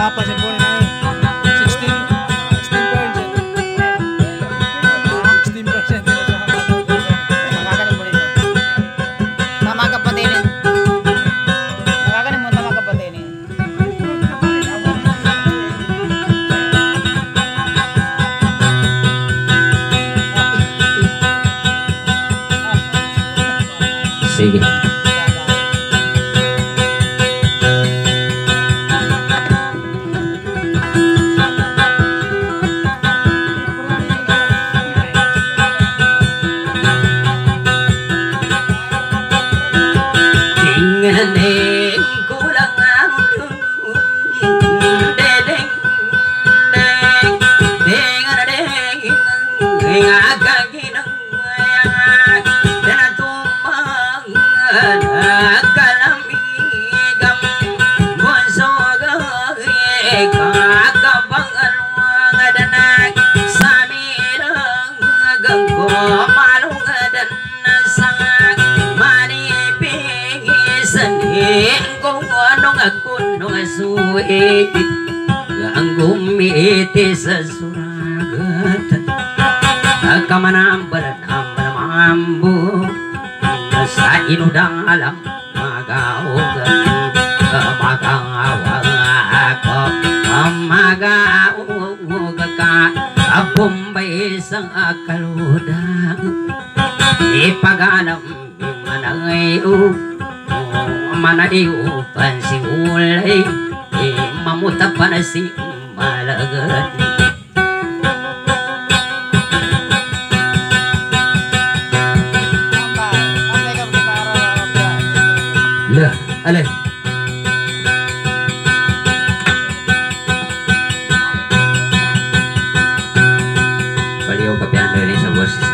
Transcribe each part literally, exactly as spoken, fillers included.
Apa sih boleh na sixteen sixteen percent. sixteen percent na sa hapon. Nakakanin mo dito. Tama ka patinin. Nakakanin mo, tama ka patinin. Sige. Ang gumiti sa suragat Kamanambalan ang malamambo Sa inudang alam Mag-aogan Mag-awag ako Mag-aogan ka Abumbay sa kaludang Ipaganam Manayo Manayo Pansiulay Mamuta pa na si Malagat Lah, alay Baliw kapihan rin sa boses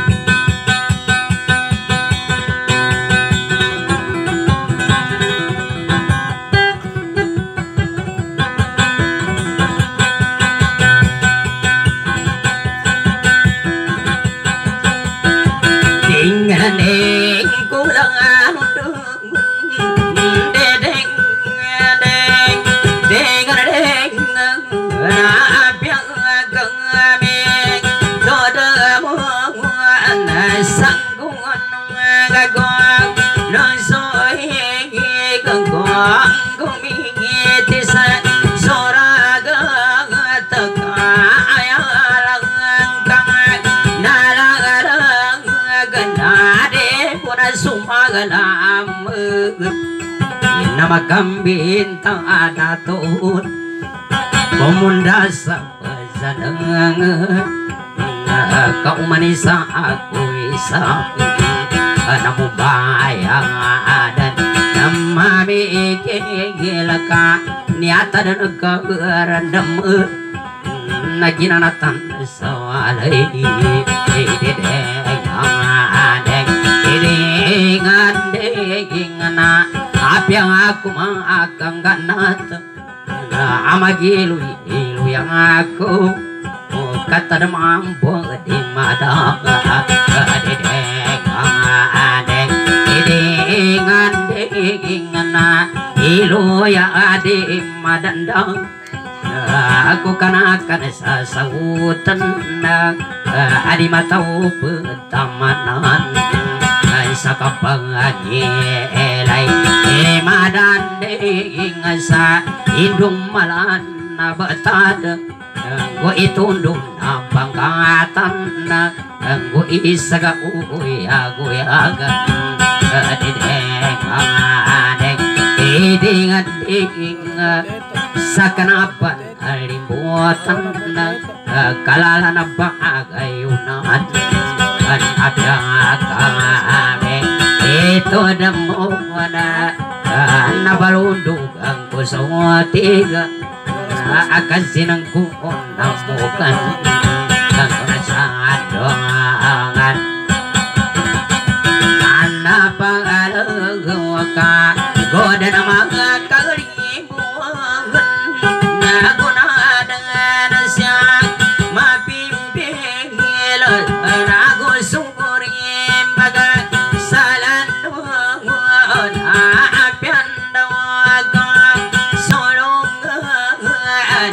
Namakambin tang anaton Pemunda sa pasanangan Kaumanisa ako isa Namu bayang adan Namamikigil ka Niata dan kagarandam Naginanatan sa walay Idideng adeng Idingan degingana Api yang aku mengakang ganat Amagilu ilu yang aku Kata demampu di madang Dedeng adeng Dedingan degingana Ilu yang adi madandang Aku kan akan sasautan Adi matau petamanan Sakapanganyelay Imadan ding sa indung malan na batad Go itundong na pangkatan Go isaga uyaguyagan Dideng adeng Didingan ding sa kanapan Alimbuatan Kalala na bagayunan Abiyang kami Ito na mo na Nabalundog ang kusong tiga Akasin ang kuon ng mukan Ang nasadongan Anapang alagawa ka Goda na mga kalimuan Nagunadan siya Mapimpigil Nagusukurin Baga salan Apian dawagang Solong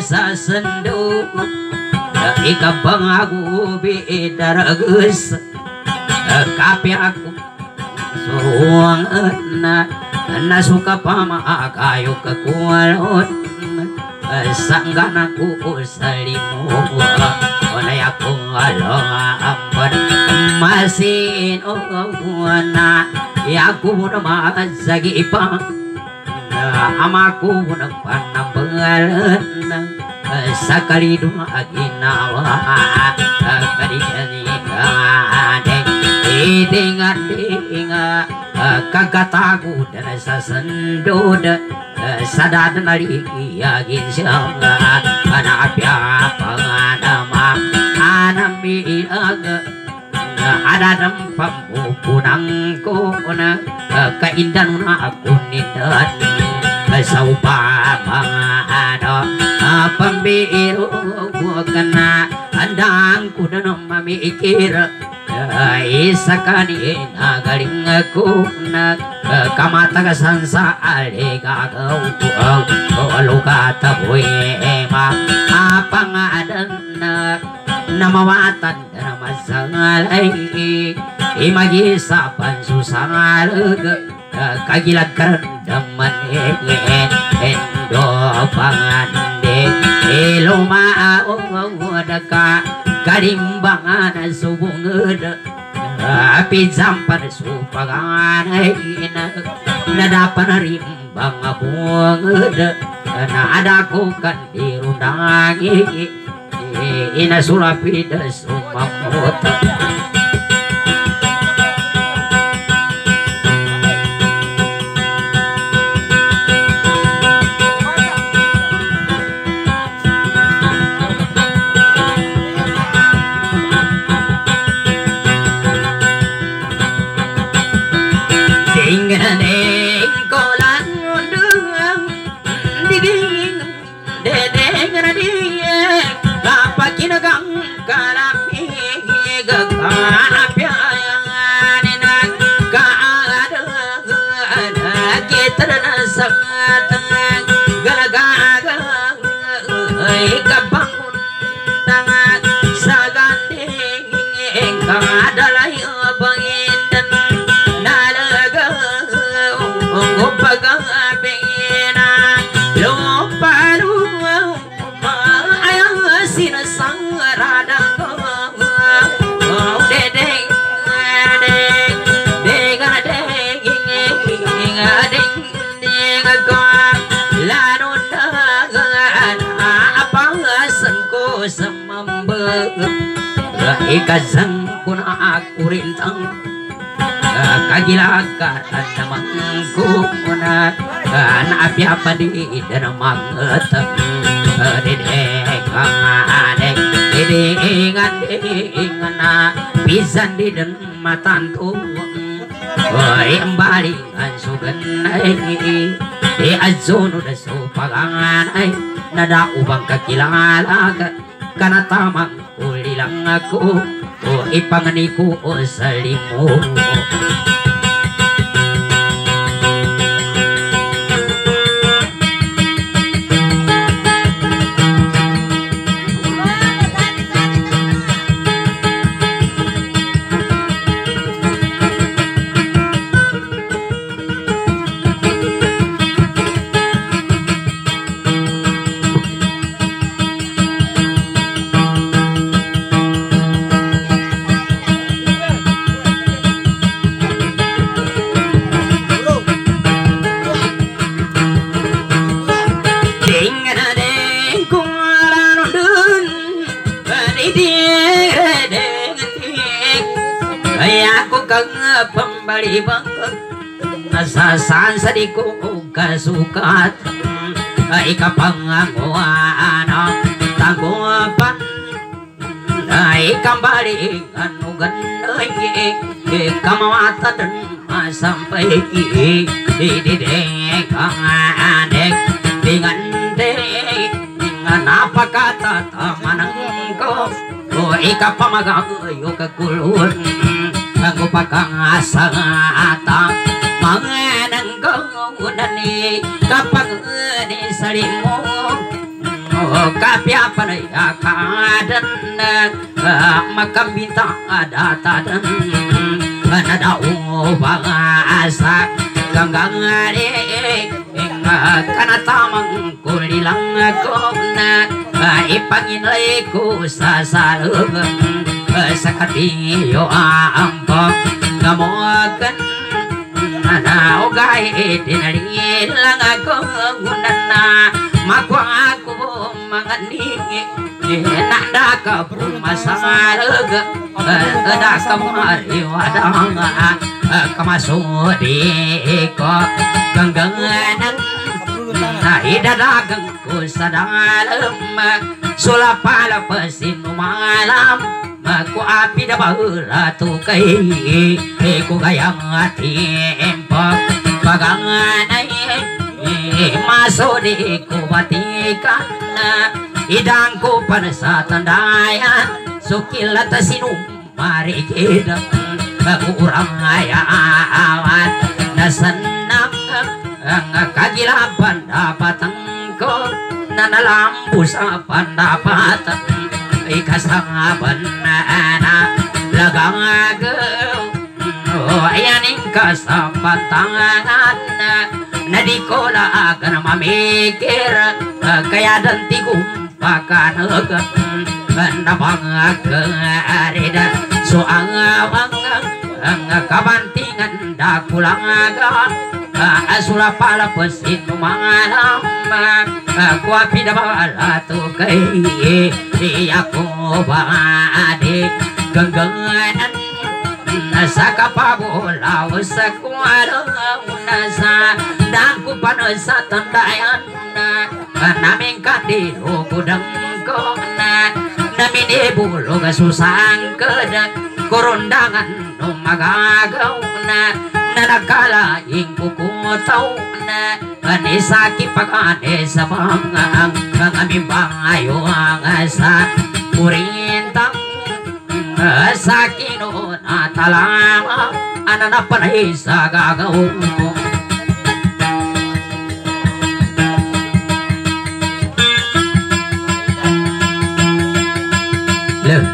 sa sendo ikabang aku bidaragus kape aku suruang na nasuka pa maakayo kakualon sanggan aku salimu oleh aku along amban masin na yaku nama sagi ipang amaku panambalan sakali dua ginawa kadikani kade dengan dengan kagataku dan sasendod sadad nari yagin sianga anak apa nama anami ada nampak punangku na keindahan aku nidan saupama ada pembiru kena andangku dan memikir isakani nagaling aku na kamata sansa alega kau kalau kata boy ma apa ngadan na namawatan dan masalai imagi sapan susah kagilat kerendaman endo pangande iluma deka karimbangan subunged api zampan supagan nadapan rimbang bunged na ada ko kan dirundangi ina sulapida sumamota ikazang kuna aku rintang kagilakan namangku kuna api apa di dan manget dedek adek dedek ingat ingat pisan di dan matantu embali ansugan di azon udah supagangan nada ubang kakilala kana tamang ulilang aku o ipanganiku o salimu pembali bangkang nasasan sadiku kasukat ika panganguan tanggupan ika balik anugan kamawata dan sampai di didek adek dengan dek dengan apa kata tamanangko ika pamagayo kakulun aku pakang asa atang mangenang kau nani kapag di salimu kapiapan ya kadan makam bintang ada tadan ana daun bahasa ganggang ade kana tamang kulilang kona ipangin ku sasalug sakati yo ampok ngamogan na ogay dinalilang ako ngunana makwa ako mangani nanda ka pumasarag ada ka mariwadang kamasudi ko ganggangan na idadagang ko sa dalam sulapala pasin umalam ku api da bahula tu kay ku gayang tempo paganganay masudi ku batikan idang ku pan sa tandayan sukilat sinum marikid kurang ayawan nasenang ang kagilapan dapat ko nanalampu sa pandapatan ikasaban na lagang agaw ayaning kasapatangan na di ko laagan mamikir kaya danti kumpakanag na pangakarida so ang ang ang kabantingan dakulang aga asula pala pesin mangalam kuapi da bala tu kai aku bade ganggangan saka pabola usakwara unasa dangku panasa tandayan naming kadiro kudang ko na namine bulog susang kedak korondangan no magagaw na nanakala ing kuku tau na anisaki pagane sa bangang ang aming bangayo ang asa purintang sa kino at alama ananapanay sa gagaw Look.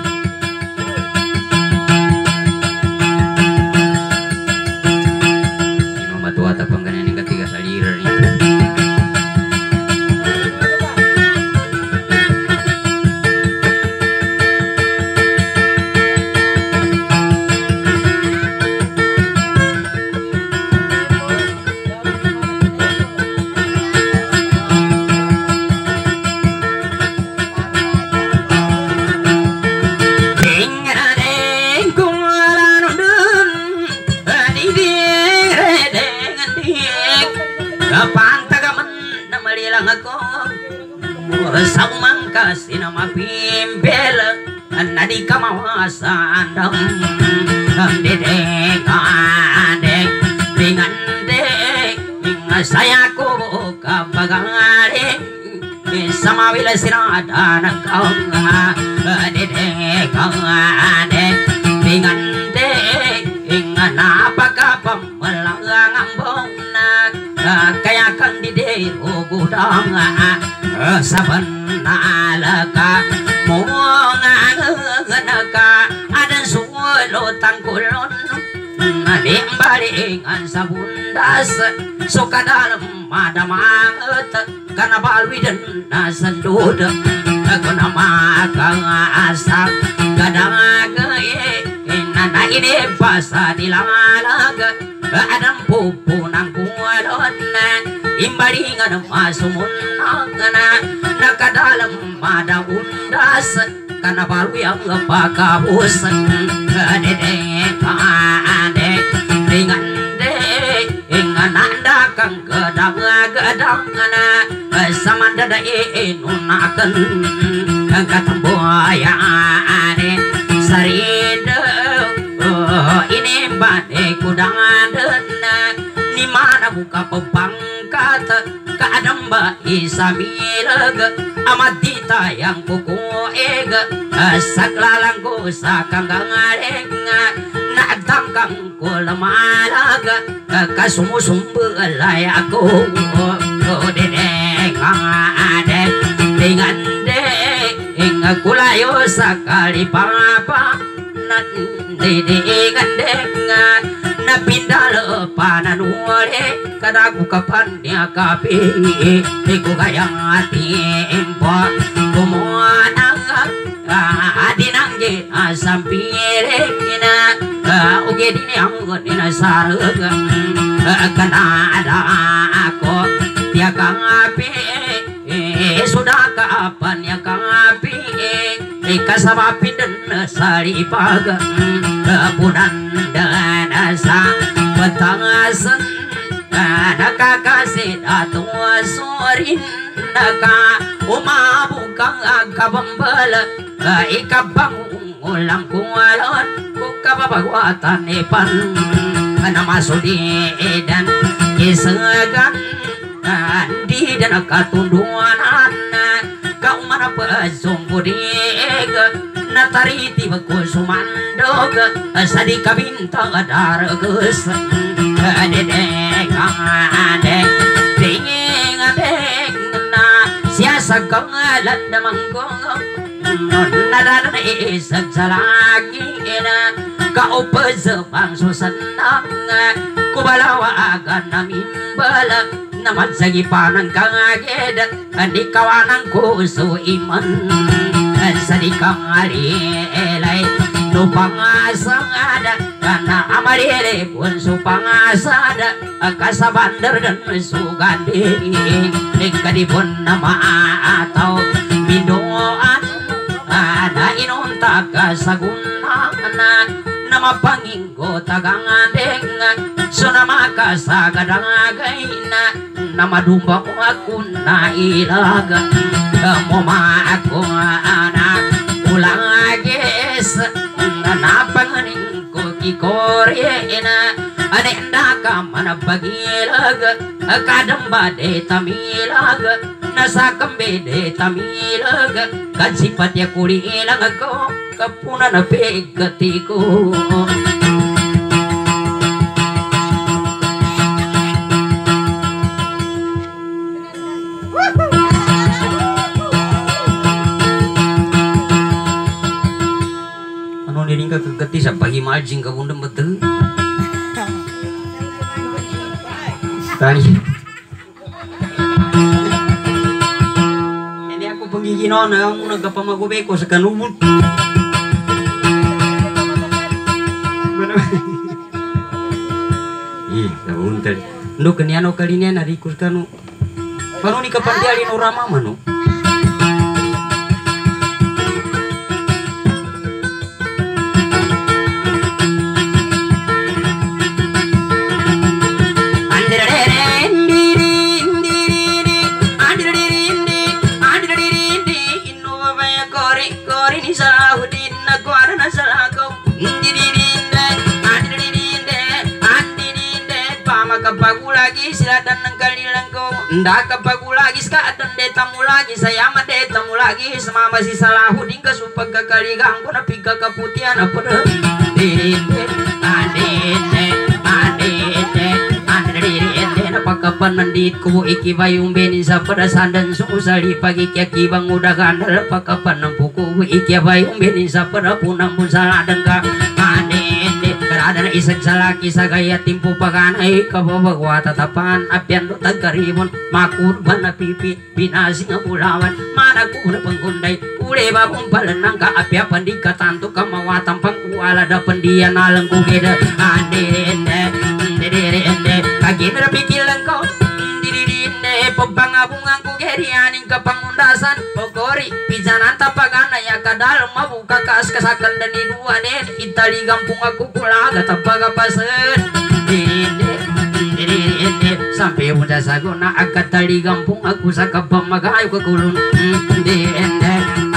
Samang kasi na mapimpel nadi kamawasan dam dedek adek dengan dek saya ko kabagare sama wila sirada nangkau dedek adek dengan dek napaka pamalangang bona kaya kang dide gudang saban alaka monganaka adan sulo tangkulon dimbalingan sa bundas suka dalam madamanget kana balwi dan nasandud kuna makang asap kadang-kadang nana ini pasa dilalaga adang pupunang kualon imbalingan masumunang nakadalam madaundas kana balwi ang pakabus dedek adek dengan dek ingananda kang gedang-gedang samanda da inunaken katamboya ane sarida ini badai kudangan ni mana buka pepangkat kadang ba isamilag amat ditayang kuku ega saglalang ko sa kanggangareng naagtam kang kulamalaga kasumusumbalay ako dedek adek dengan Ngakulayo sakali papa nandidiingan dengan napindalo pananule kadaku kapannya kapi iku kayang timpo kumuanang adinang je asampirina uge dini anggun dina sarug kana ada aku tiaka ngapi sudah kapan ya kapi kasama pindan sari pagang punan dan asa petangasan nakakasih atua surin naka umabukang agabambala ikabang ulang kualon kukababagwatan ipan namasudi dan isagan di dan katunduan kau mana pasung budig natariti bakusumandog sadika bintang daragus adedeng adeng ding adeng na siasa kang landa manggong nadadan isag salagi na kau pezebang susanang kubalawa agan namimbala naman sagi panang kangaged di kawanang kuso iman sa di kangalilay no pangasang ada kana amarere pun su pangasada kasabandar dan sugandi ikadipun nama atau mindoan ada inunta kasagunan nama panginggo tagangadeng sunama kasagadangagay na nama dumba mo ako na ilaga mo ako anak ulang agis napanganing ko kikore na anenda ka manapagilag kadamba de tamilag nasa kambe de tamilag kansipat ya kuri ilang ako kapuna na pegati ko ini ka kegeti sa pagi margin ka bunda betul tani ini aku pengiginon na kamu nagkapamagubeko sa kanubot ih kabuntan ndo kaniano kalinya narikus kanu paano ni kapandialin urama mano lagi silatan ng kalilang ko nda kapag lagi ska at tamu lagi saya made tamu lagi semama si salahu ding ka supag kakaligang ko na pigkakaputian apa de dinde adinde adinde adinde na pagkapanandit ko iki bayong benin sa padasandan susali pagi kaki bang udah gandal pagkapan ng puku iki bayong benin sa padapunang bunsaladang ka adinde ada na isang salaki sa gaya timpo paganay kababagwa tatapan apyan do tagkaribon makurban na pipi pinasing ang ulawan managkuna pangkunday ule babong palanang kaapyapan di katanto kamawatang pangkuala da pandiyan alang kugeda ande ende ende ende kagina pikilan ko dirinde pagpangabungang kugerianing kapangundasan pogori pijanan tapaganay akadal mabuka kas kasakan dan inuanen itali gampung aku kulaga tapagapasen dirinde dirinde sampai muda saguna akatali gampung aku sakapamagayo kakulun dirinde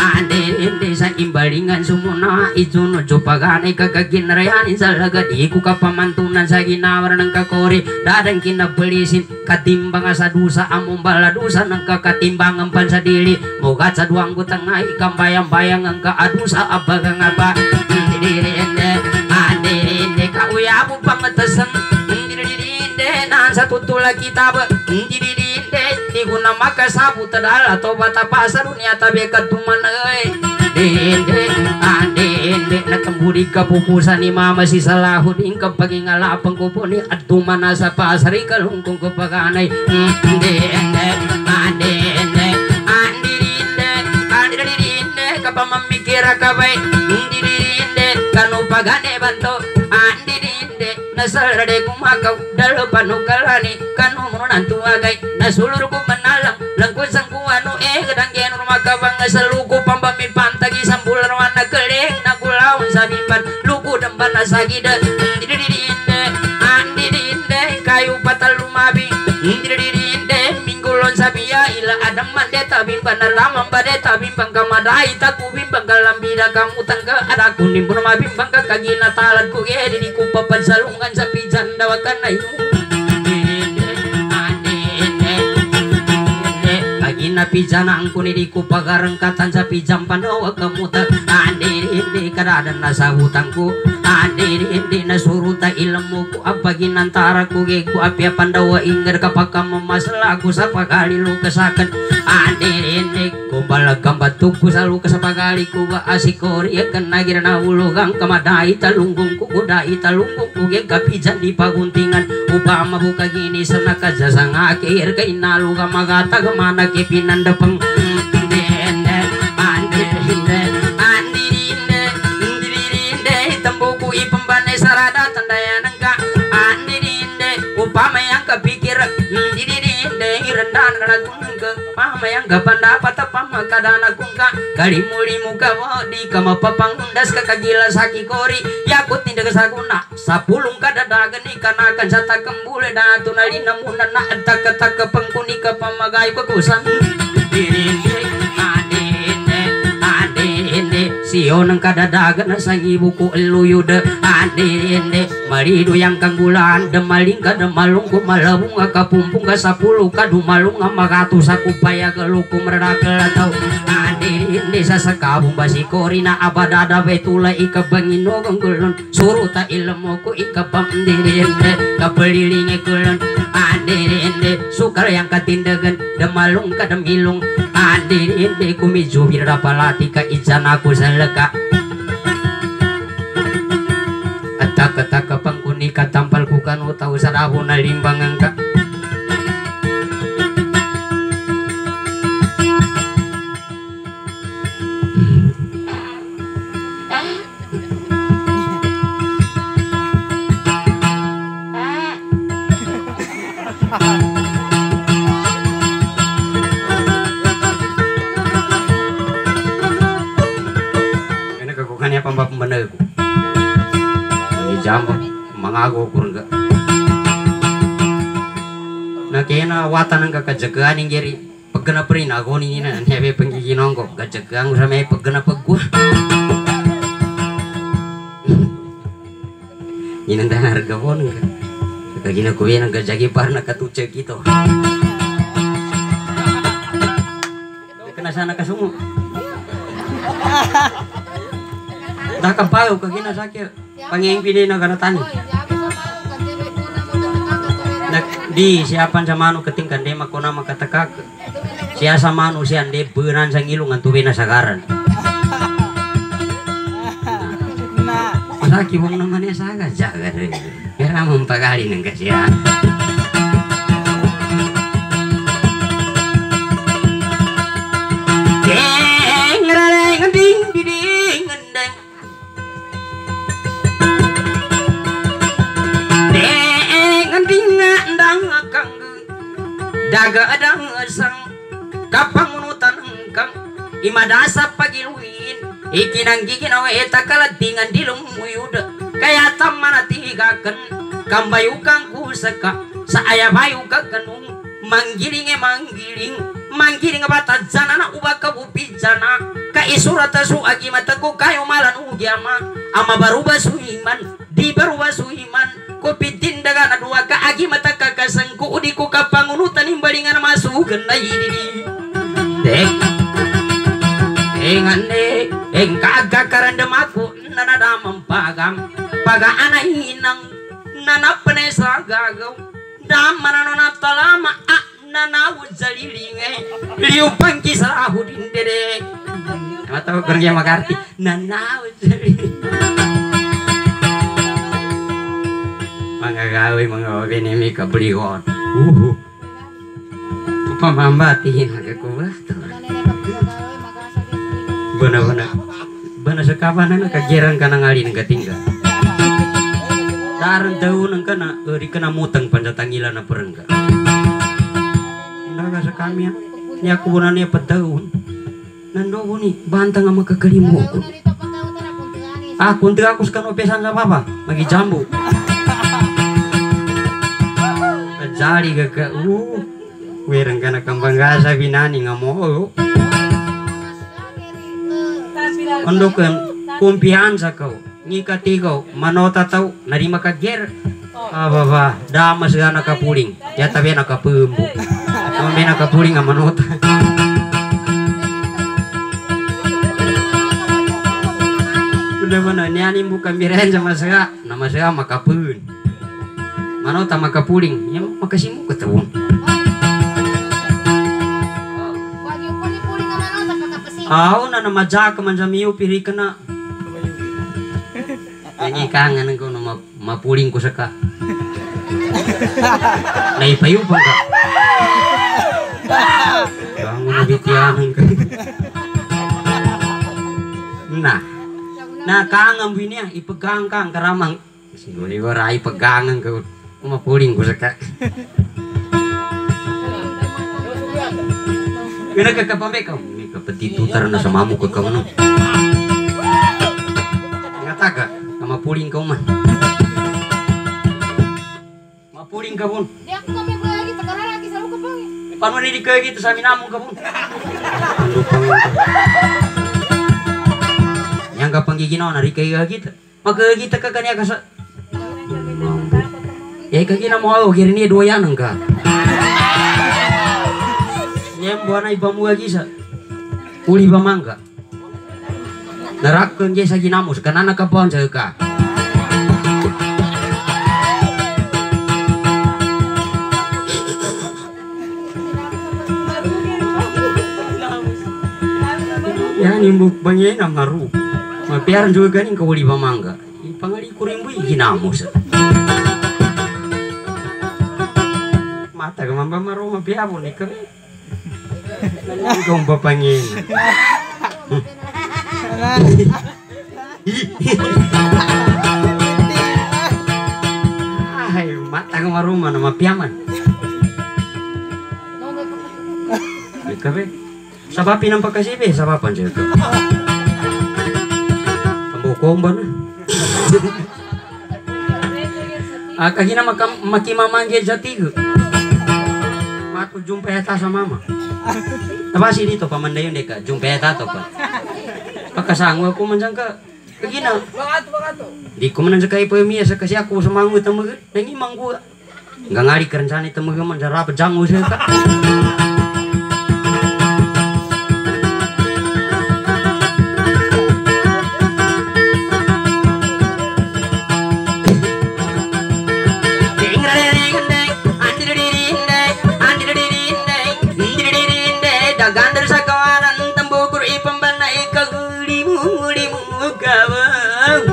ande sa imbalingan sumuna ijuno copaganay kagaginarayanin sa lagad iku kapamantunan sa ginawar ng kakori dadang kinapalisin katimbang sa dusa among baladusa ng kakatimbangan pansadili mugat sa duwang gutangay kambayang-bayang ang kaadusa abagang aba dirinde ande kauyabo pangatasan dirinde nan sa tutula kita ba dirinde di guna makasabut dal atau bata pasar dunia tabe katuman euy ande ande na kemburi kapupusan ni mama si Salahuddin kapag ngalapang ko po ni adto mana sa pasari kalungkong ko paganay ande ande ande ande ande ande ande kapamamikira kabay ande ande kanu pagane banto ande ande nasarade kumakaw dalo panukalani kanu nantu agay nasulur ko manalang langko sang kuano eh kadang gen rumah kabang saluko pambami pantagi sambular warna keleng nakulaun sabimban luku demban nasagida didirinde andidinde kayu patal lumabi didirinde minggulon sabia ila adam mandeta bimban ramam badeta bimbang kamadai taku bimbang kalambida kamu tangga ada kuning purma bimbang kagina talat ku ge di ku papan salungan sapi jandawakan ayu ina pijana angkuni di kupagareng katan sapi jam pandawa kemuta ande inde kadadan nasa hutangku ande inde nasuruta ilmu ku apa ginantara ku ge ku apia pandawa ingger kapaka memaslah ku sapa kali lu kesaken ande inde kumbal gambatuku salu kesapa kali ku ba asikori kena girana ulugang kamadai talunggung ku kudai talunggung ku ge kapijan di paguntingan upama buka gini senaka jasa ngakir ke inalu kamagata kemana ke pinandapeng dende andirinde andirinde andirinde tembuku ipembane sarada tandaya nengka andirinde upama yang kepikir andirinde rendan kana kungke pama yang kapandapat pama kadana kungka kali muli muka di kama papang undas kakagila saki kori yakut tindak saguna sapulung kadadagan ikan akan sata kembule dan tunalina muna na tak tak pengkuni ke pamagai kukusan dirinde adinde adinde sionang kadadagan sang ibuku eluyude adinde maridu yang kanggulan demaling kademalung ku malabung kapumpung ka sapuluh kadumalung magatu sakupaya geluku meredakel atau adinde sasakabung basikori na abadada betula ikabangino ganggulan suruta ilmu ku ikapam dirinde kapelilinge kulon adirinde sukar yang katindagan demalung kademilung adirinde kumiju birapalati ka ijan aku saleka atak-atak pangkuni katampal ku kan utau sadahu na limbang angka pembener ini jambak mangago kurang nah kena watan ang kakajagaan yang jeri pagana perin ako ni na hebe penggiginon ko kajagaan ko sa may pagana pagwa inang harga po nang kagina ko yan ang kajagi par na katutseg ito kena sana kasumo dah kampau kagina sakit panging pilih negara tani nak di siapan sama anu ketingkan de makona makatakak sia sama anu sian de beunang sangilungan tubena sagaran nah sakit wong namanya saga jaga deh kira mumpakali nang sia deng reng ding ding deng daga adang sang kapang unutan engkang imadasa pagiluin ikinang giginaw eta kalatingan dilung muyuda kaya tamana tigaken kambayukang kusaka sa ayabayu kaganung manggiling e manggiling manggiling batadzana na ubaka bupijana ka isurata su agi mataku kayo malan ugyama ama baruba suiman di baruba suiman kopitin daga dua ka agi mata kakasengku udi ku kapangunutan imbalingan masuk na ini dek engan dek eng kagak karandem aku nana damam pagam paga ana inang nana penesa gagau damana nona talama a nana uzalilinge liu pangki Salahuddin dede Mata kurang yang makarti. Nanau. Mga gawe mga binimi ka beligon. Uh. Pamambatiin ako ba? Bener-bener. Bener sekapanan kagiran kana ngalin katinggal. Daran daun kana eri kena mutang panjatangila na perengga. Naga sakami nya kubunane padaun. Nando ni bantang ama kakalimu. Ah kunti aku sekarang pesan sama papa bagi jambu. Jari kakak uh wereng kana kambang gasa binani ngamo. Ondokan kumpiansa kau ngikati kau manota tau narima kager apa ba dama segana kapuling ya tapi na kapumbu ambe na kapuling nga manota bener-bener niani bukan birain sama sega nama sega makapun manota makapuling ya makasimu ketemu Aw na namajak man sa miyo piri ka na. Nangikangan ko na ma mapuling ko sa ka. Naipayupang ka. Kang nabitiyanan ka. Nah. Na kangam niya ipagkangkang karamang. Siguro wala ipagkangan ko. Mapuling ko sa ka. Kena kakapambe ka. Petitutar na samamu ke kau no. Ngataga sama puling kau mah. Ma puling kau pun. Dia aku kami lagi sekarang lagi selalu kepang. Panu ni di kayak gitu sami namu kau pun. Yang gak panggil naon ari kayak gitu. Maka kita kagaknya kasa. Ya kagina mau kira ni dua yang enggak. Nyem buana ibamu lagi sa. Uli bamangga narakkeun ge saginamus kanana kapaon saeuka ya nimbuk banyeuna maru mapiaran juga ganing ka uli bamangga pangali kuring bui ginamus mata ka mamba maru mapiabon ni kami kau bapangin. Hai mata kemaruma nama piaman. Kabe, sabapi nampak kasih be, sabapan sih tu. Kamu komban. Akagina makam maki mamangge jati ke. Matu jumpa eta sama mama. Apa sih dito pamandayon deka jumpa eta to pa. Pakasango aku manjangka kagina. Di ko man sa kay pemia sa kasi ako sumango tamaga. Nangi manggo. Ngangari kerencana tamaga man jara pajango sa ka. Gandar sa kawanan tambukur ipambana ikagulimu limu gawang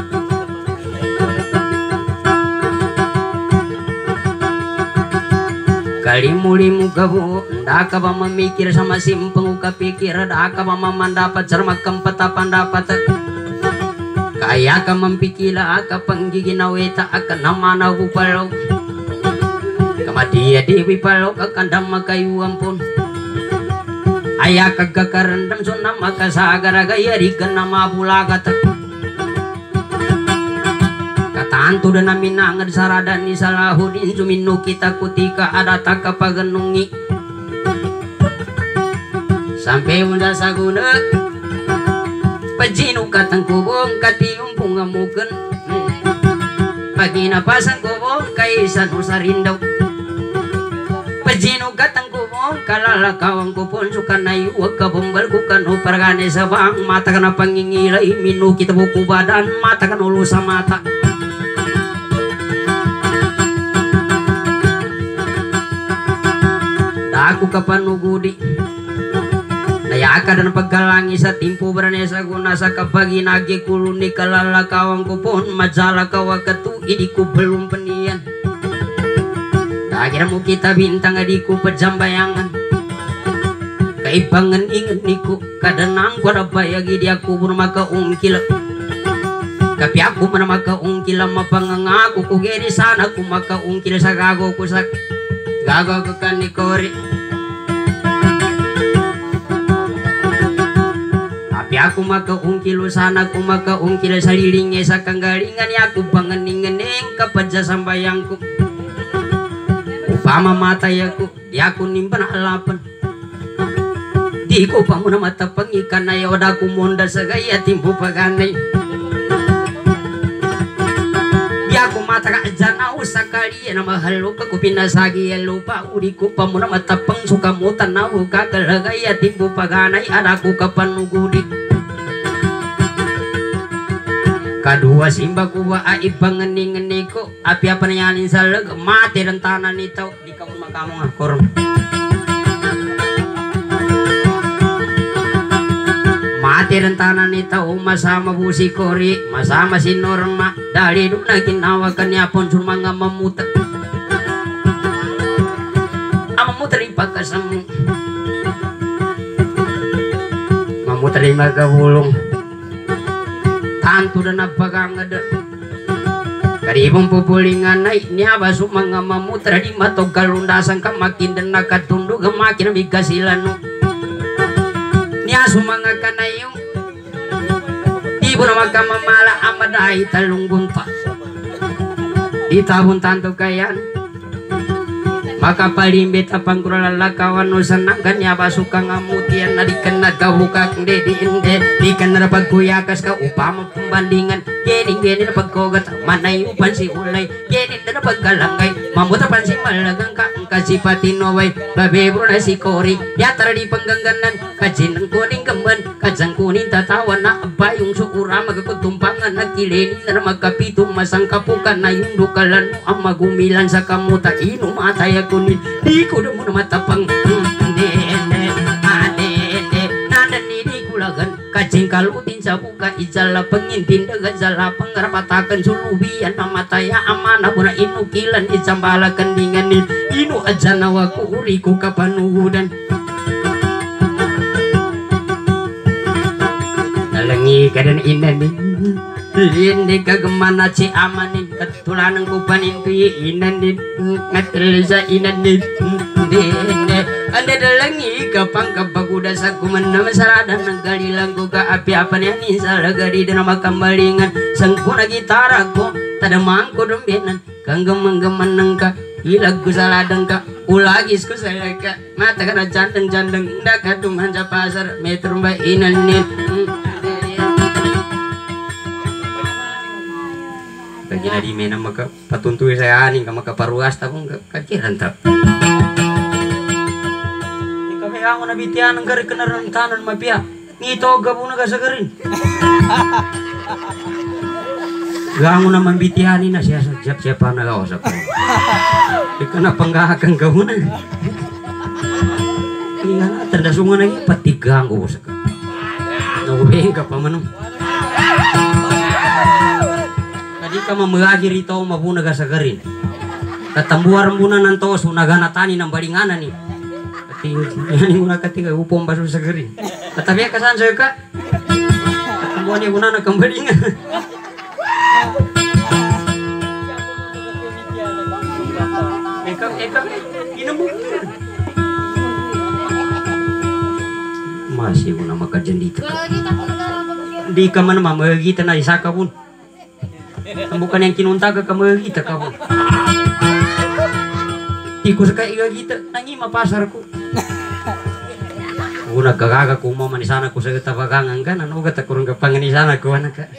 kalimu limu gawu ndaka ba memikir sama simpeng uka pikir ndaka ba mendapat cerma kempeta pandapat kaya ka mempikila aka penggigina weta akan namana upalo kamadia dewi palo kakandam makayu ampun ayah kagak kerendam sunam maka sagara gaya rikan nama bulagat kata antu dan aminang saradan ni salahudin suminu kita kutika ada tak pagenungi sampai muda saguna pajinu katang kubong katiung pungamuken pagi napasang kubong kaisan usarindau pajinu katang kalala kawang ko pun suka nayu waka bombal ku kan upargane sabang mata kana pangingilai minu kita buku badan mata kan ulu sama mata aku kapan nugudi na Mayaka dan pegalangi sa timpu beranesa guna sa kabagi nagi kuluni kalala kawang kupon majala kawakatu idiku belum penian. Akhirnya kita bintang adiku pejam bayangan. Kaibangan ingat niku kadanang ko na bayagi di aku maka ungkil. Tapi aku maka ungkil mapangangaku ku geri sana ku maka ungkil sa gago ku sak gago ku kanikori. Tapi aku maka ungkil sana ku maka ungkil sa lilingnya sa kanggalingan ya aku bangening-ngening kapadja sambayangku. Upama mata yaku yaku nimpan halapan. Di ko pa muna mata pangikan na yoda ku monda sa gaya timbu paganay. Di ako mata ka jana usakali na mahalo ka ku pinasagi ya lupa uri ko pa muna mata pang sukamutan na uka kalagaya timbu paganay ada ku kapanugudi. Kadua simba kuwa ai pangening-ngeni ko api apa nyanin saleg mati rentanan ito di kamu makamu ngakor. Mati rentanan ito masama busi kori masama si Norma dari duk na ginawakan niya pon sun mga mamuta. Amamuta rin pagkasamu mamuta rin magahulong tantu dan napagangada karibong pupulingan na niaba sumanga mamutra di matog kalundasan ka makin dan nakatundog makin bigasilan no niya sumanga kanayong ibu na magkamamala amaday talunggunta itabon tanto kayan maka palimbit apang kuralakawan no sanangkan niya basuka ngamutian na di kena gawukak de di inde di kena pagkuyakas ka upama pembandingan gini gini na pagkogat manay upan si ulay gini na paggalangay mamuta pan si malagang ka kasi patinoway babebro na si kori yatara di penggangganan kajinang kuning kemen kajang kuning tatawan na abayong sukura magakutumpangan na kilini na magkapitung masang kapukan na yung dukalan mo ang magumilan sa kamuta ino mataya kunin di ko na muna matapang dene adene nadan ni di kulagan kajing kalutin sa buka ijala pengintin dagan jala pengarapatakan sulubian na mataya amana muna inukilan ijambala kendingan ni inu aja nawaku uriku kapanuhudan nalangi kadan inani Lindi kagemana ci amanin ketulanang kupanin kuyi inanin ngatrisa inanin dene anda dalangi kapang kapakuda saku menama saradan nangkalilang ku ka api apa ni salagari dan makambalingan sangkuna gitaraku tada mangku dombenan kanggemeng-gemen nengka hilag ku saladeng ka ulagis ku salaka mata kana jandeng-jandeng ndak kaduman sa pasar metro mbak inanin kaya di mana maka patuntui saya ani kama kaparuas tapong kaciran tap. Kami ang nabitian ng gari kenarantanan mapia ngito gabuna ka sa garin. Gango naman bitiani na siya sa siap-siapa na kausap. Ikana panggahakang gabuna. Iya na tanda sungo na iya pati ganggo sa ka. Naweng ka pa manong. Di ka mamagagi rito mabuna ka sa garin katambuar muna ng to sunagana tani ng balinganan ni kati yan muna katika upong baso sa garin katabi ka saan sa'yo ka katambuar niya muna ng kambalingan ikaw ikaw inamog masih muna makadyan dito ka di ka man mamagita na isa ka pun bukan yang kinunta ke kamu kita kamu tikus ka iga kita nangi mapasar ko una kagaga ko mo man sana ko sa tapagangan kan ano ka kurang kapangan sana ko anak ka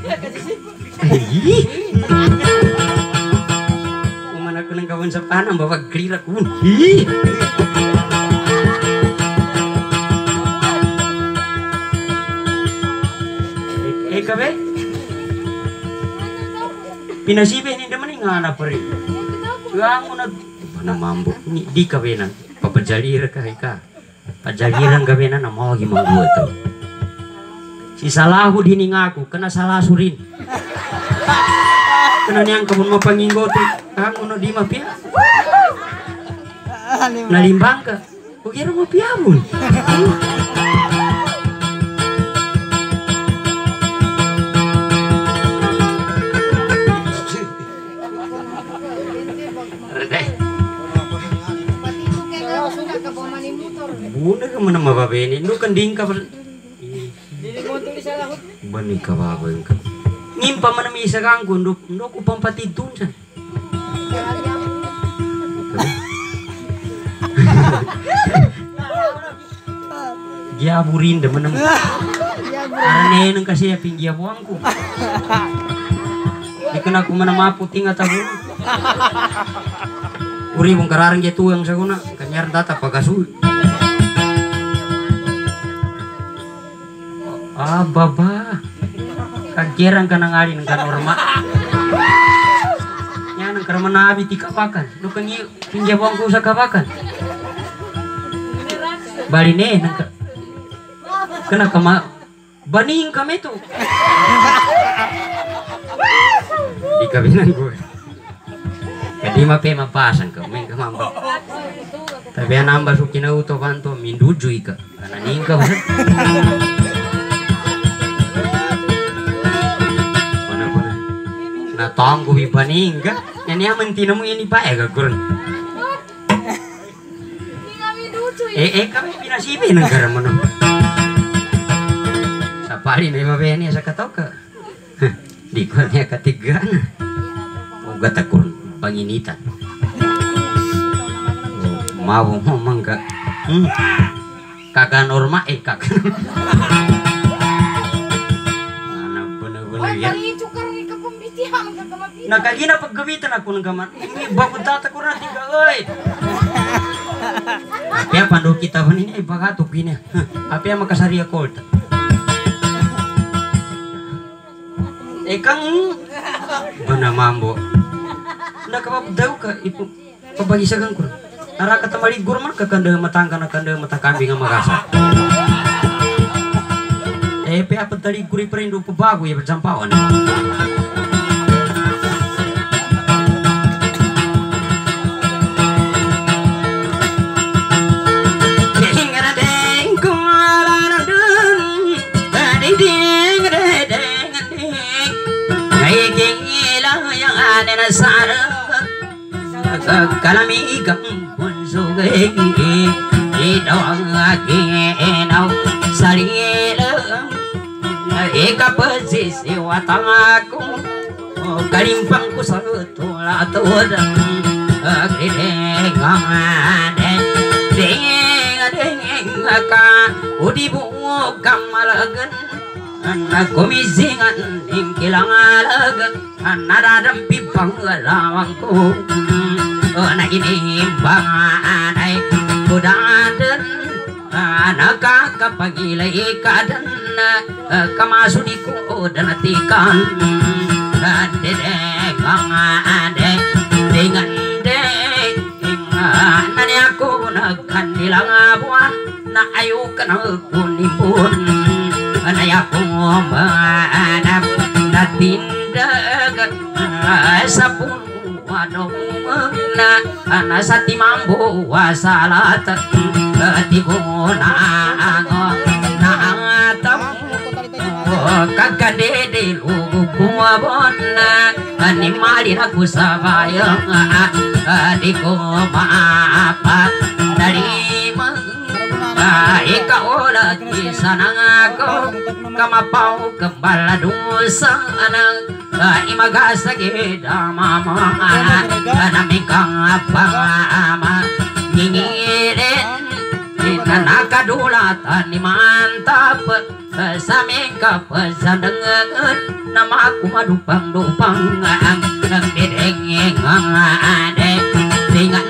umana ko nang kawan sa panang bawa klira ko eh kabe pinasibe ni demen ngana pare gango na na mambo ni di kawenan papajalir ka ka pajagiran gabi na mau gimana gue tuh si salahu dini ngaku kena salah surin kena yang kebun mau panginggo tuh kamu no di mapia nalimbang ka kok kira mau piamun Bunda ka mana mababe ini lu kan dingka ber bani ka baba ka ngimpa mana mi isa kang gundu ndo ku pampati tunsan dia burin de mana arane nang kasi pinggi buangku ikan aku mana mapu tinggal tabu uri bong kararang je tuang saguna kanyar data pagasu ah baba kagerang kana ngali nang norma nya nang karma nabi tikapakan nu kangi pinja bangku sakapakan bari ne nang kena kama baning kami tu di kabinan gue jadi mape mapasang ka main kamamba tapi nambah sukina uto bantu minduju ika karena ningka banget na tonggo bipaning ka yan yaman tinamo ini pa eh gagurun eh eh kami pinasibi ng karaman sa pari na imabe niya sa katoka di ko niya katigan ugat akurun panginitan mau mo mangga hmm. Kakak norma eh kakak mana bener-bener ya nakagina paggawitan ako ng gaman ini bakod data ko na tiga oy kaya pandu kita pa nini ay bagato gina apya makasari ako eh kang bana mambo nakapabdaw ka ipo pabagisagan ko nara katamali gurman kakanda matangka nakanda matakambing ang magasa eh pia patali kuri perindu pabago ya berjampawan kalami kampun sugay idong akinau sarilang ikapasisi watang aku kalimpang ku sa tulatudang agridengamane ding ka udibu kamalagan kumisingan ingkilangalagan naradampi panggalawang ko na inimbanganay kudadan nakakapagilay kadan kamasuni ko danatikan dedekangade dengan dek nani ako nagkandilang buwan na ayukan ako nimpun anay ako manap na tindag sa puno na nasa timambo wasalat di ko na naangatang kagkadede lugo kumabon na animali na kusabayang di ko maapat dari ikaw lagi sanang ako kamapaw kambaladusa anang imagasagid mama naming kang pangama ngingirin na nakadulatan ni mantap sa aming kapasandangan na makumadupang-dupang ang nagdidenging ang ade tingan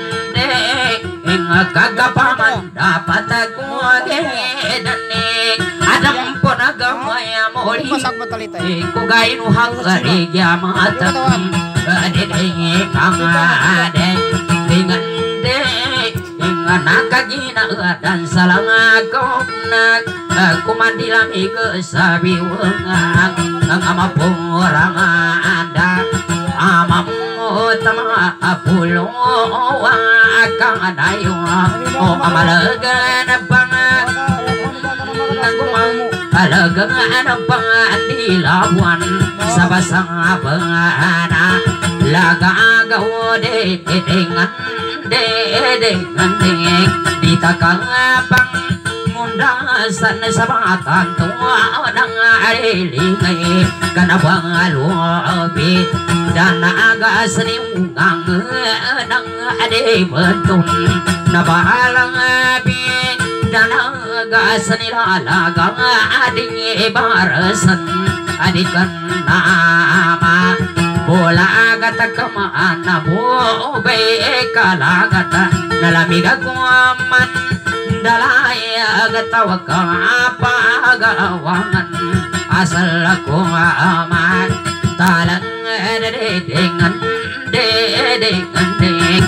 kagapaman dapat aku agedane adam po nagamay muli ko gayon hangari yamata adedenge kang ade tingan de nakagina dan salang ako na kumandilami ke sabiwang ang amapong orang ada amamu tama apulo akang adayo o amalagan bang alagang anang pangandilawan sa basang abana lagagaw de dengan de dengan ding ditakang pang mundasan sa batang tuwa ng arilingay kanabang alubi dan aga seniungang ng adibentun nabahalang abi dan aga senilalagang ading ibarasan adikan nama bola agata kamana bobe kalagata nalamiga kuaman dalay agata waka pagawangan asal aku aman talang dengan dengan ding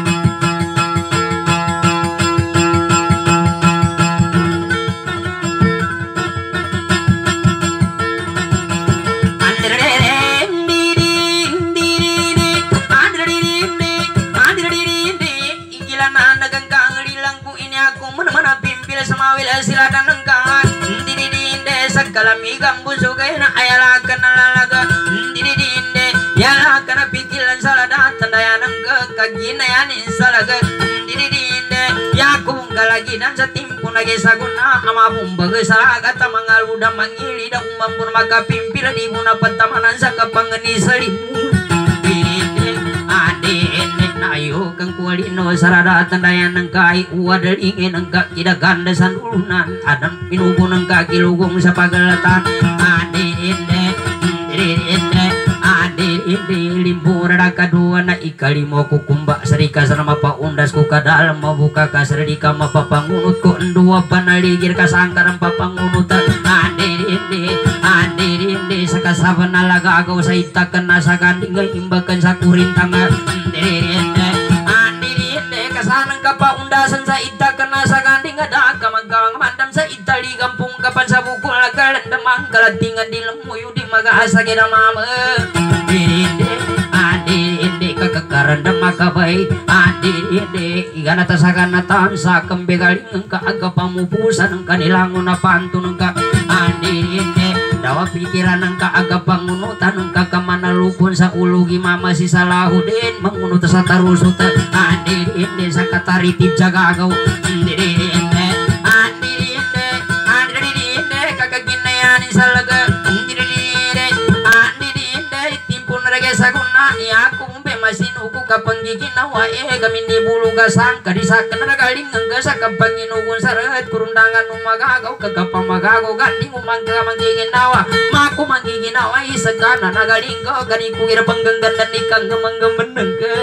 silakan engkau diri dinde segala migang busugay na ayalakan nalalaga diri dinde yalakan pikilan salah datan dayanang kaginayanin salaga diri dinde yakung galagi dan sa timpo nagisaguna amabong bagay salagat mangaluda mangili da umampun makapimpila di muna patamanan sa kapangani salimu ayo kang kualino sarada tandayan ng kai uwadalingin ang kakidaganda sa nulunan adang pinugo ng kakilugong sa pagalatan adinde adinde adinde limpura na kadua na ikalimo kukumba sarika sa mapaundas ko kadalam mabuka ka sarika mapapangunot ko endua panaligir kasangkar ang papangunutan adinde adinde sa kasaban na lagagaw sa itakan na sa kandingay imbakan sa kurintangan adinde kasanang kapaundasan sa ita kana sa ganding ada kamagkawang mandam sa itali kampung kapan sa bukul agalan damang kalatingan di lemuyo di magaasa kina mama dinde adinde kakakaran damakabay adinde igana tasakan natan sa kambegaling ka aga pamupusan ng kanilangon na pantun ka adinde dawa pikiran ng kaaga pangunutan ng kakamanalupon sa ulugi mama si Salahudin mangunut sa tarusot adinde sa kataritib jagagaw adinde adinde adinde kakaginayanin sa laga adinde adinde timpun rage sa guna iakong masinuko kapang giginawa eh gamin di bulu gasang kadisakan na galing ang gasa kapang inugon sa rahat kurundangan umagagaw kagapang magagaw ganding umangka manggiginawa maku manggiginawa isagana na galing ko gani ko gira pangganggan dan ikang gamang-gamang ka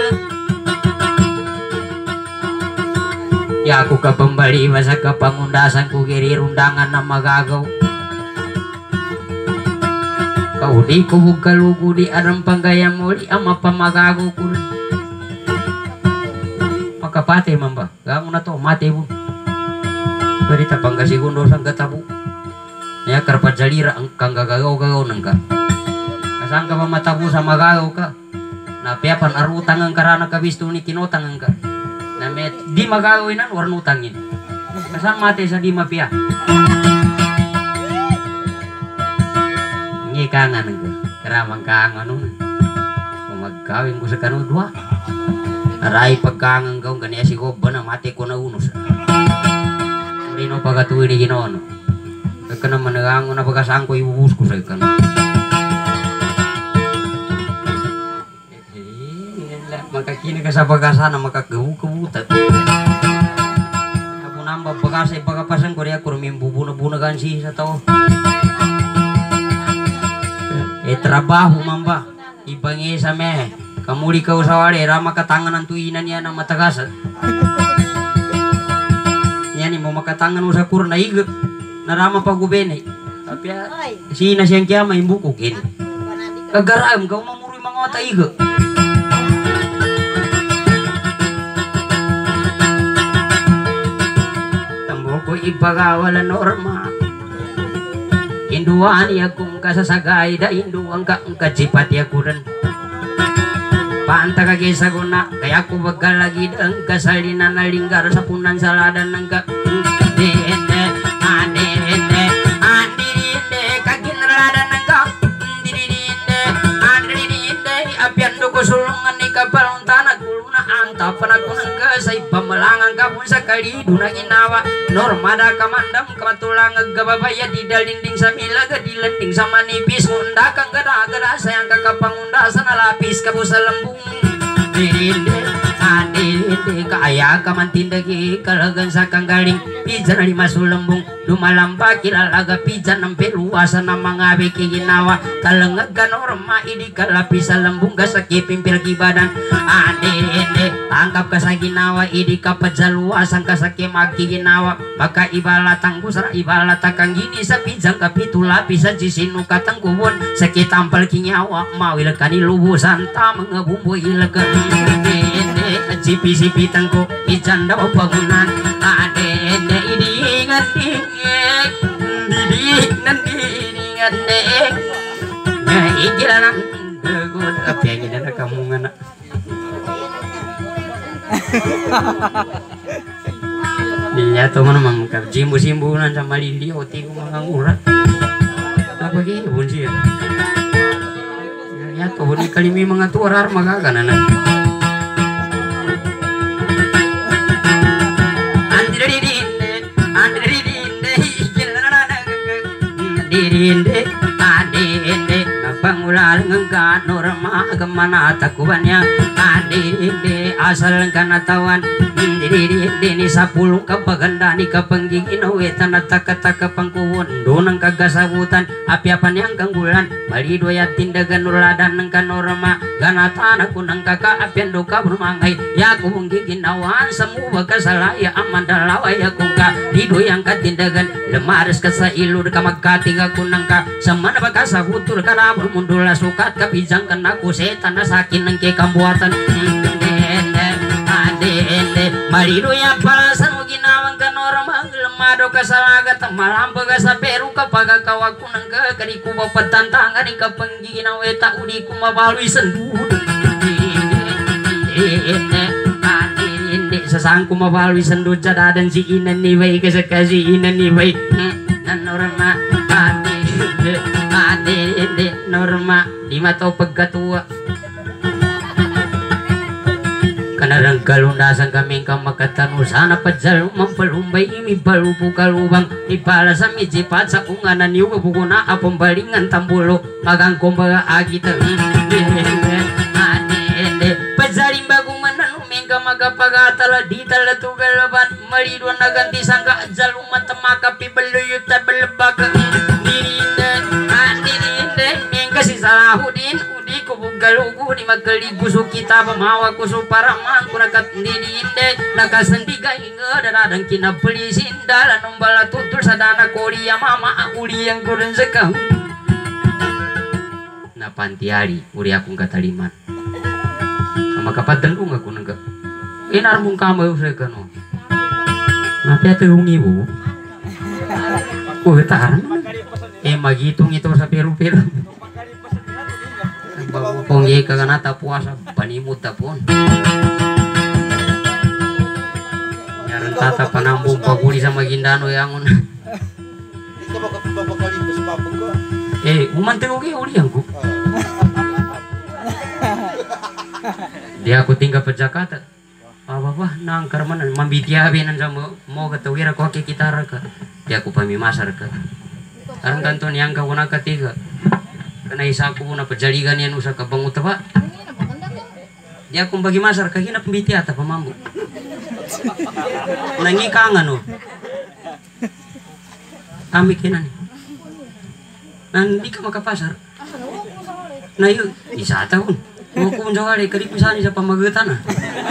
ya aku kapambali masa kapangundasan ko giri rundangan na magagaw kau di kubuk kalugu di aram panggaya muli ama pamagago ko makapate mamba gamu na to mate bu berita panggasigundo sang katabu ya karpat jalira ang kang gagaw-gagaw nang ka kasang ka mamatabu sa magagaw ka na piapan arutang ang karana kabisto ni kinotang ang ka na met di magagawin nan warnutangin kasang mate sa di mapia kangan ko karamang kangan nun magkawin ko sa kanu dua aray pagkangan ko gani si Goba na mati ko na unos hindi no pagatuwi ni Ginoon kaka naman nagango na pagkasaan ko ibuhus ko sa kanu makakini ka sa pagkasaan na makagawu-kawutat ako nambang pagkasa ipagapasan ko rin ako rumimbubunabunagan siya sa tao eh trabaho mamba ibangi sa me kamuli ka usawari rama katangan ang tuinan yan ang matagasa yan mo makatangan usa kurna igap na rama pagubene tapi sina siyang kaya may bukukin kagaram ka mamuri mga ota igap Doko ipagawala norma Induan ya kung kasasagay da induan ka ang kajipat ya kuran Panta kagisa guna kaya ko bagal lagi dang kasalina na linggar sa punan saladan ng ka Dende Adende Andirinde kaginraladan ng ka Dirinde Andirinde Apian do ko sulungan ni kapalong tanag kuluna anta panakunan ka sa ipamalangan ka pun sa kalido na ginawa normada kamandam kamatulang agababaya di dalinding sa milaga di landing sa manipis munda kang gada-gada sayang kakapangunda sa nalapis kabu sa lambung dirinde adinde kaya kamantindagi kalagan sa kanggaling pijan na lima sulambung dumalampa kilalaga pijan ng peluwasan ng mga biki ginawa kalangag ka norma idi kalapis sa lambung ka sa kipimpil kibadan adinde tangkap ka sa ginawa idi kapadzaluwasan ka sa kimagi ginawa baka ibalatang busara ibalatang gini sa pijang kapitula bisa jisinu katang kubon sakit tampal kinyawa mawil kanilubusan ta mga bumbu ilaga ede cipi-cipi tangko ijan daw bangunan ade idi ingat ingat didik nanti ingat dek ya ikiran good apa yang ada kamu ngana dia tuh mana mang jimbu simbulan sama lili oti ku mangang urat apa ge bunsi ya ya tuh ni kalimi mga tuarar magagana na dirinde adinde pangulal ngengka norma kemana takubannya adinde asal kanatawan dirinde ni sapulung kapaganda ni kapanggigin wetan taka-taka pangkuwon donang kagasabutan api-apan yang kanggulan bali doya tindagan nuladan ng kanorma ganatan aku nang kaka apian doka bermangai ya kung giginawan semua kasalaya aman dalaway akong ka dido yang katindagan lemares ka sa ilud ka magkating ako nang ka samana ba ka sa hutur ka na bermundula sukat kapijang ka na kusetan na sakin ng kekambuatan ade marido ya palasan mo ginawang ka norma lemado ka sa lagat malamba ka sa peru kapag kawag ko nang ka kani ko patantangan ni kapang ginaweta udi ko mabaloy sandud ade sasang ko mabaloy sandud sa dadan si inan ni way kasi kasi inan ni way na norma ade ade norma di mata pagkatua kanarang kalundasan kaming kamakatanu sana padzal mampalumbay imi balubu kalubang ipala sa mijipat sa unganan yu kabukuna apambalingan tambulo magang kumbaga agita padzalim bagong mananuming kamagapagatala di tala tugalaban maridwan naganti sangka adzal umatamaka pibaluyut tabalabaka dirinde dirinde mingkasi salahudin galugu di magaligu kita pamawa kusu para mangku nakat nidinde nakasendiga inga dadang kina pelisin dalan nombala tutur sadana kolia mama uli yang kurun sekang na pantiari uri akong kataliman sama kapadalung aku nangka inar mong kamay usay ka no napiate yung ibu oh taran eh magitong ito sa peru-peru pong ye kaganata puasa panimut tapon nyaran tata panambung paguli sama gindano yangun eh umante ugi uli angku dia aku tinggal pe Jakarta apa apa nang karmanan mambitiabenan sama mau ketawira ko kita raka dia aku pami masar ka karang kanton yang kau nak ketiga karena isaku na pajaligan yan usa ka banguta ba dia kung bagi masar kagina pembiti ata pamambo nangi kangan no kami kinan nan di ka makapasar na yun isa tahun mo kung jawari kadi pisani sa pamagutan na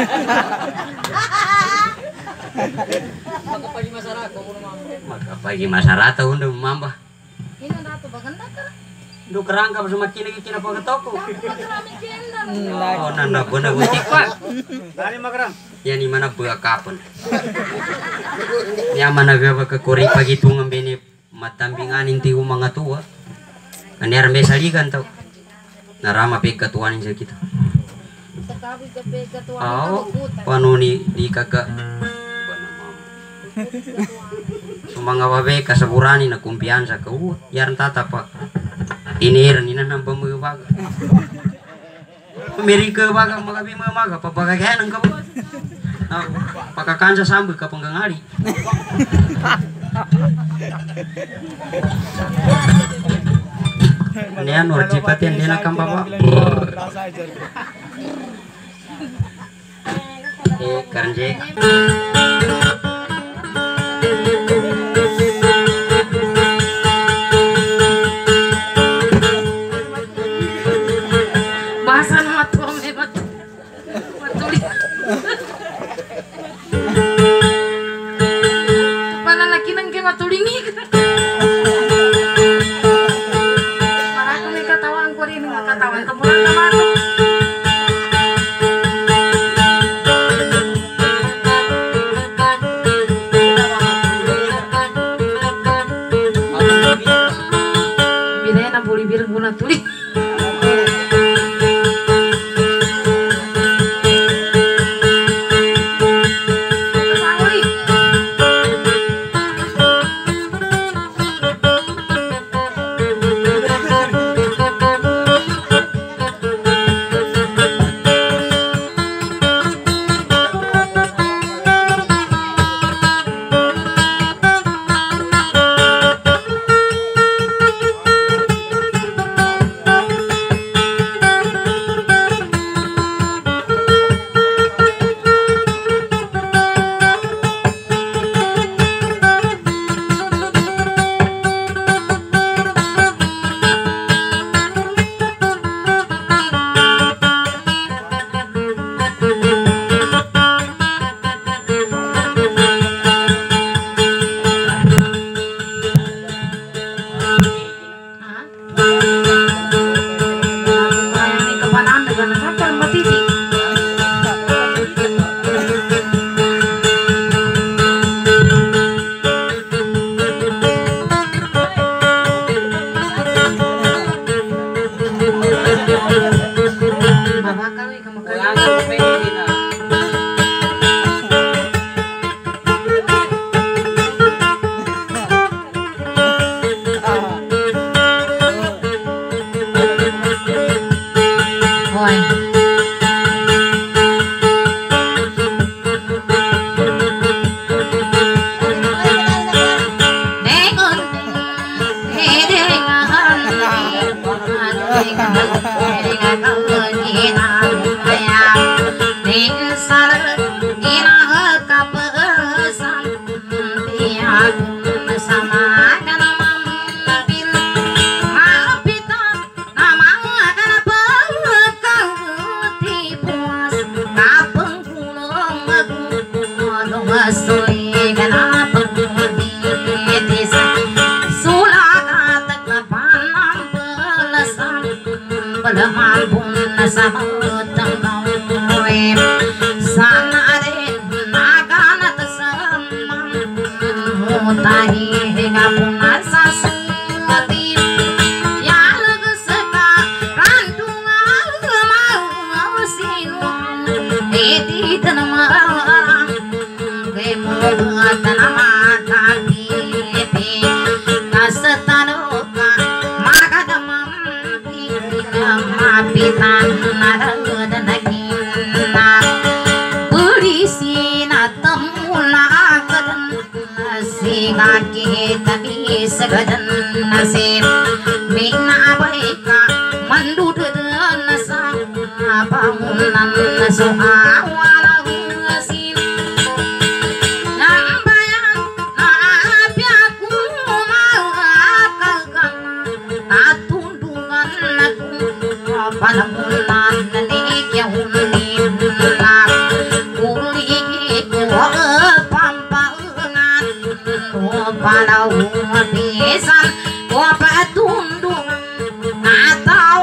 makapagi masarata makapagi masarata undo mamba ina dato baganda ka do kerangka bersama kini kini apa ketoko oh nanda benar butik pak dari magelang Ya ni mana buah kapan. Ya mana gaba ke kori pagi tu ngambene matambingan inti mga tua. Ani arme saligan tau. Narama pe katuan sa kita. Aw, pano ni di kakak. Sumanga babe kasaburani na kumpiyansa ka u yaran tata pa. Inir ni na nang pambaga. Amerika baga magabi mamaga papagayan ang kabo. Ah, pakakansa sambil ka panggangali. Nian orjipatin dia nakam baba. Eh karanje. Bahasan matu ame matu. Matuli. Mana laki nang ke matulingi. Para ko may katawan ko rin nga katawan kamulang naman. Bidaya na buli-birang muna tuli.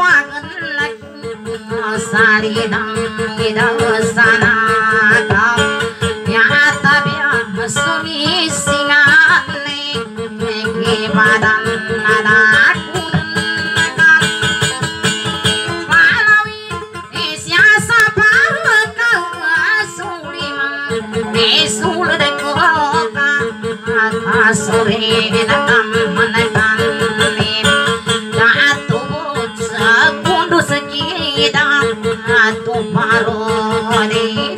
Sari dang idang sana badan nadaku dekat Malawi isya sapaka suliman isul dekoka kasuri nakam menekan datu sekundu sekida datu baru di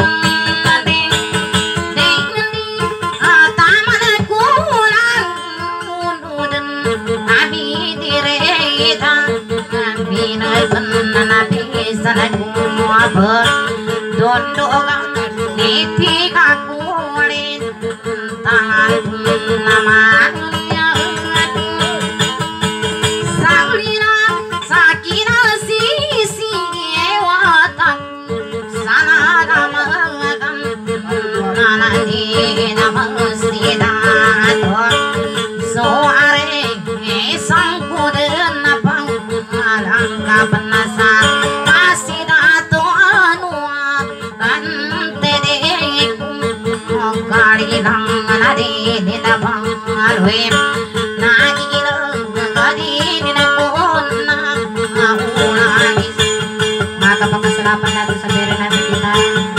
Dondongan niti kakulit tangan namanya Saulina sakina sisi ewatan sana namakan nanani namastidator soare sangkuden napang alangka penasan kali lang na di nitabang alwim na ilang kadi ninakon na maulagis makapagkasalapan natin sa bere natin kita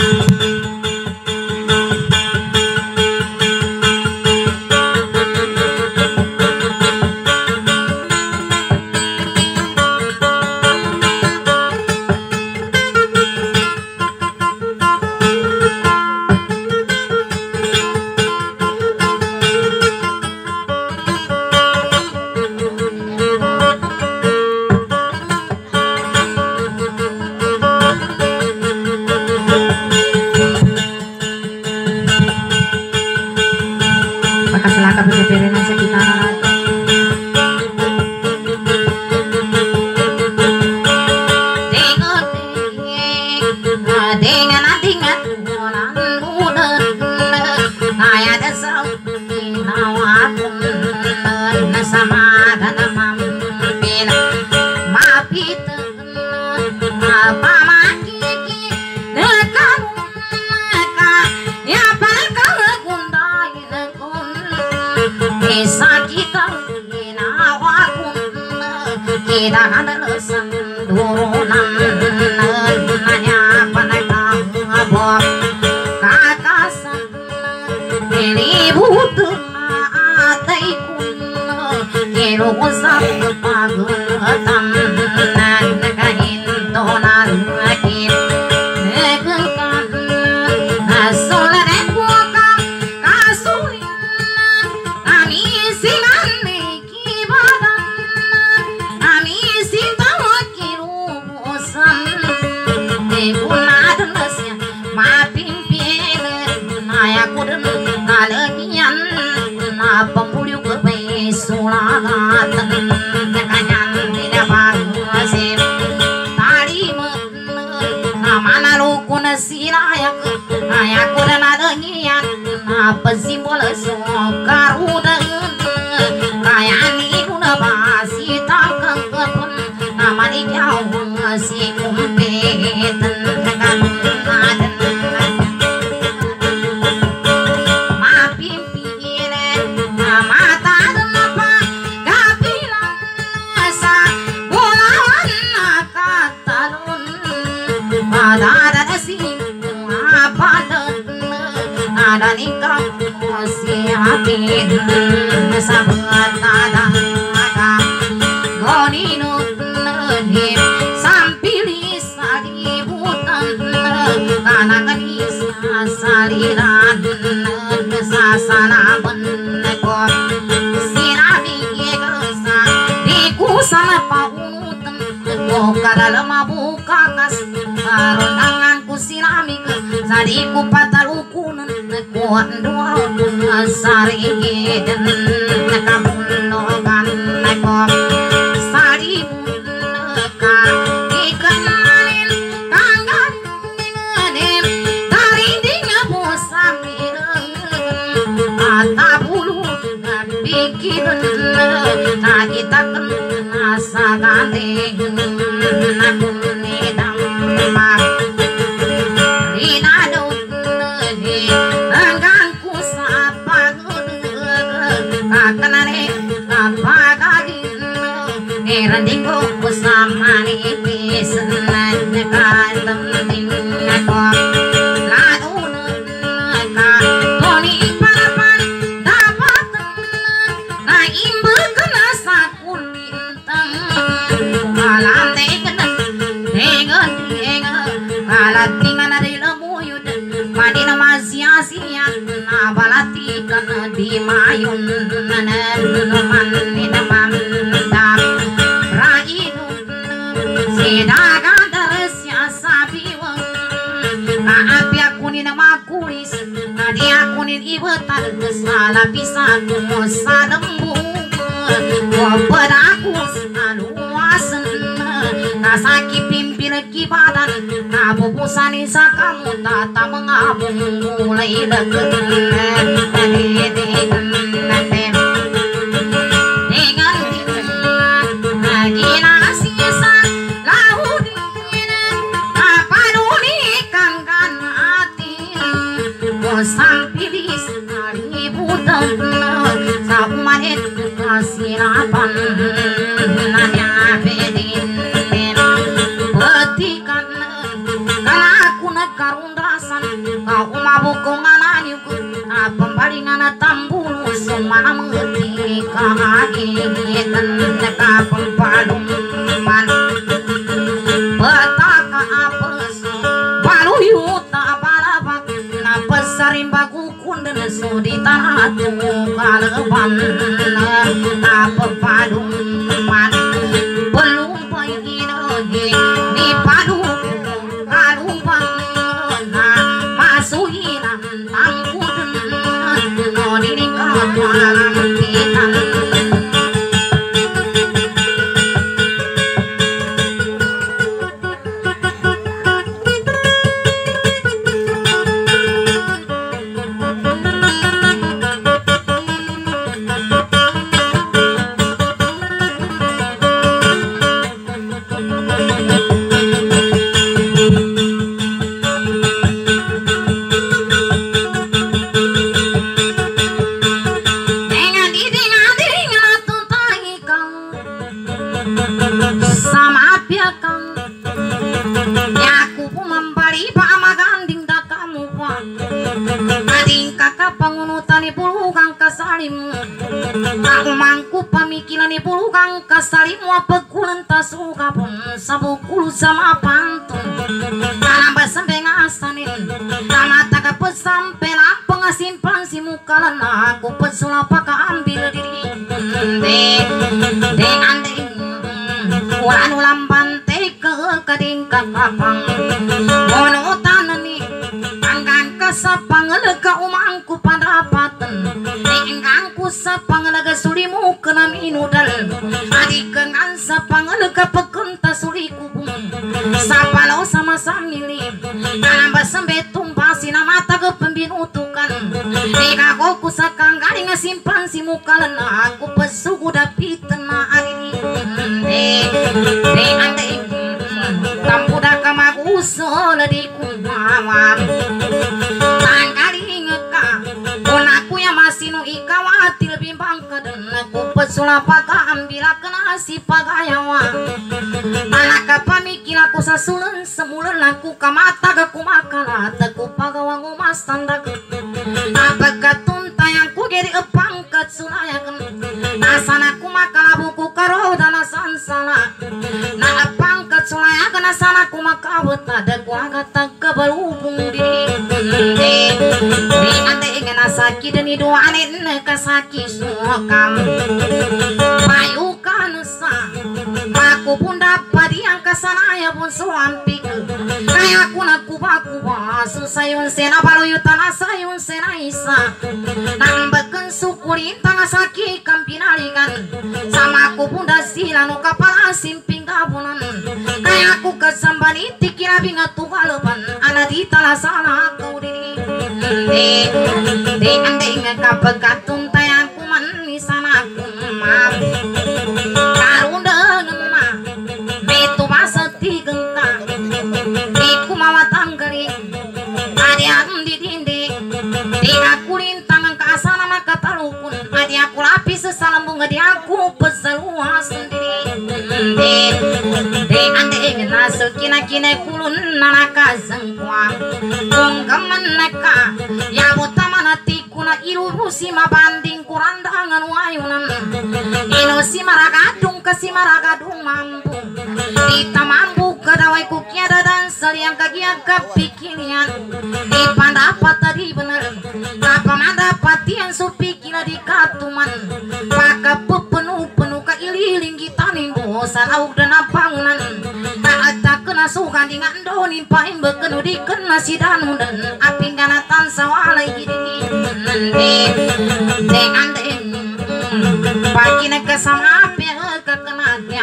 Sariku patalukunan kuat dua sari dan kabulogan nakop sari munaka ikanalin kanggan ngenen dari dinga bosamir atabulu bikin na kita kena sagante nakune damar pagagin Eranding ko kusama nipis Nagkalam din ako Launan ka Tuni parapan dapat Naimbag ka na sa kulintang Alam dengan Dengan dengan Alat tingan na rin amuyod Madi na masya-siyan Nabalatikan na di mayon Naman minamamdam Rainun Sidagan darasya sabiwang Kaapi ako ni na makulis Nadi ako ni ibatal Sa lapisan mo sa lambung Wapad ako sa luwasan Nasaki pimpin kibadan Napupusan sa kamu Tata mengabung mulai leket Dengan lagi nasisa Laudin Apa dunikan kan hati Kosang pilis Ributan Sa umarit Kasirapan Nanya bedin Petikan Karena aku nakarundasan Kau mabuk kong ananiu Pembalingan tambulu Semana mengerti Kahagitan Kapempalungman Petaka apes Baluyuta balabak Napesarin bagu kunden Suditan atu kaleban Kapempalungman Belum pahinogi Ni padu Kalubang Masuhinan Tangkuden Nodining katualang kita sabukul sama pantun Karena basampe ngasanin Karena taga pesampe lapang asimpan si mukalan Aku pesulapa ambil diri Dengan ding Ulan ulam bante ke kading kakapang Mono tanani Anggang kasapang lega umangku padapatan Engangku sapang lega sulimu kena minudal Adik kengan sapang lega pekenta suli kubung Sapalo sama samili Karena basambe tumpasi na mata ke pembinutukan Eka koku sakang garing simpan si mukalan Aku pesugu dapitan na arini Dengan ding Tampuda kamaguso di kumawam Tanggaling ka Aku yang masih nu ikawatil bimbang kaden Aku pesulapa ka ambila kena si pagayawa Anaka pamikir aku sasulen semulen Aku kamata ke kumakala Teku pagawang umas tanda ke Apakah tuntay aku geri epangkat sulayakan Nasana kumakala buku karo dana sansala Na epangkat sulayakan Nasana kumakabut Ada kuagata keberhubung diri Di ante ingin asaki dan idu anin kasaki sukam Payukan sa Aku pun dapat yang kesana ya pun suampik Kayak aku nak kuba-kuba Susayun sena baluyutan asayun sena isa Nambahkan syukurin tanga saki kampinalikan Sama aku pun dah sila no kapal simping gabunan Kayak aku kesambani tikira bingat tuhalaban Ana di tala sana kau diri Dengan-dengan kapagatung tayang kuman Nisana kumam Karundangan ma Metu masa tigengka Iku mawatang garing Adi ang di dinding Tiga kulin tangan kasana maka talukun Adi aku lapis sesalambung di aku peselua sendiri de ande naso kina kina kulun nanaka sengkwa kong kamanaka ya botamana tikuna iru sima banding kurandangan wayunan ino simaragadung ke simaragadung mampu kita mampu kadawai kukiada dan seliang kagia kepikirian di pandapat tadi bener apa mandapat yang supikila di katuman maka pepenuh penuh kaililing kita nimbo salauk dan bangunan tak tak kena suka dengan doni paling bekenu di kena sidanu dan api ganatan sawalai gini dengan deng pagi nak sama api kekenanya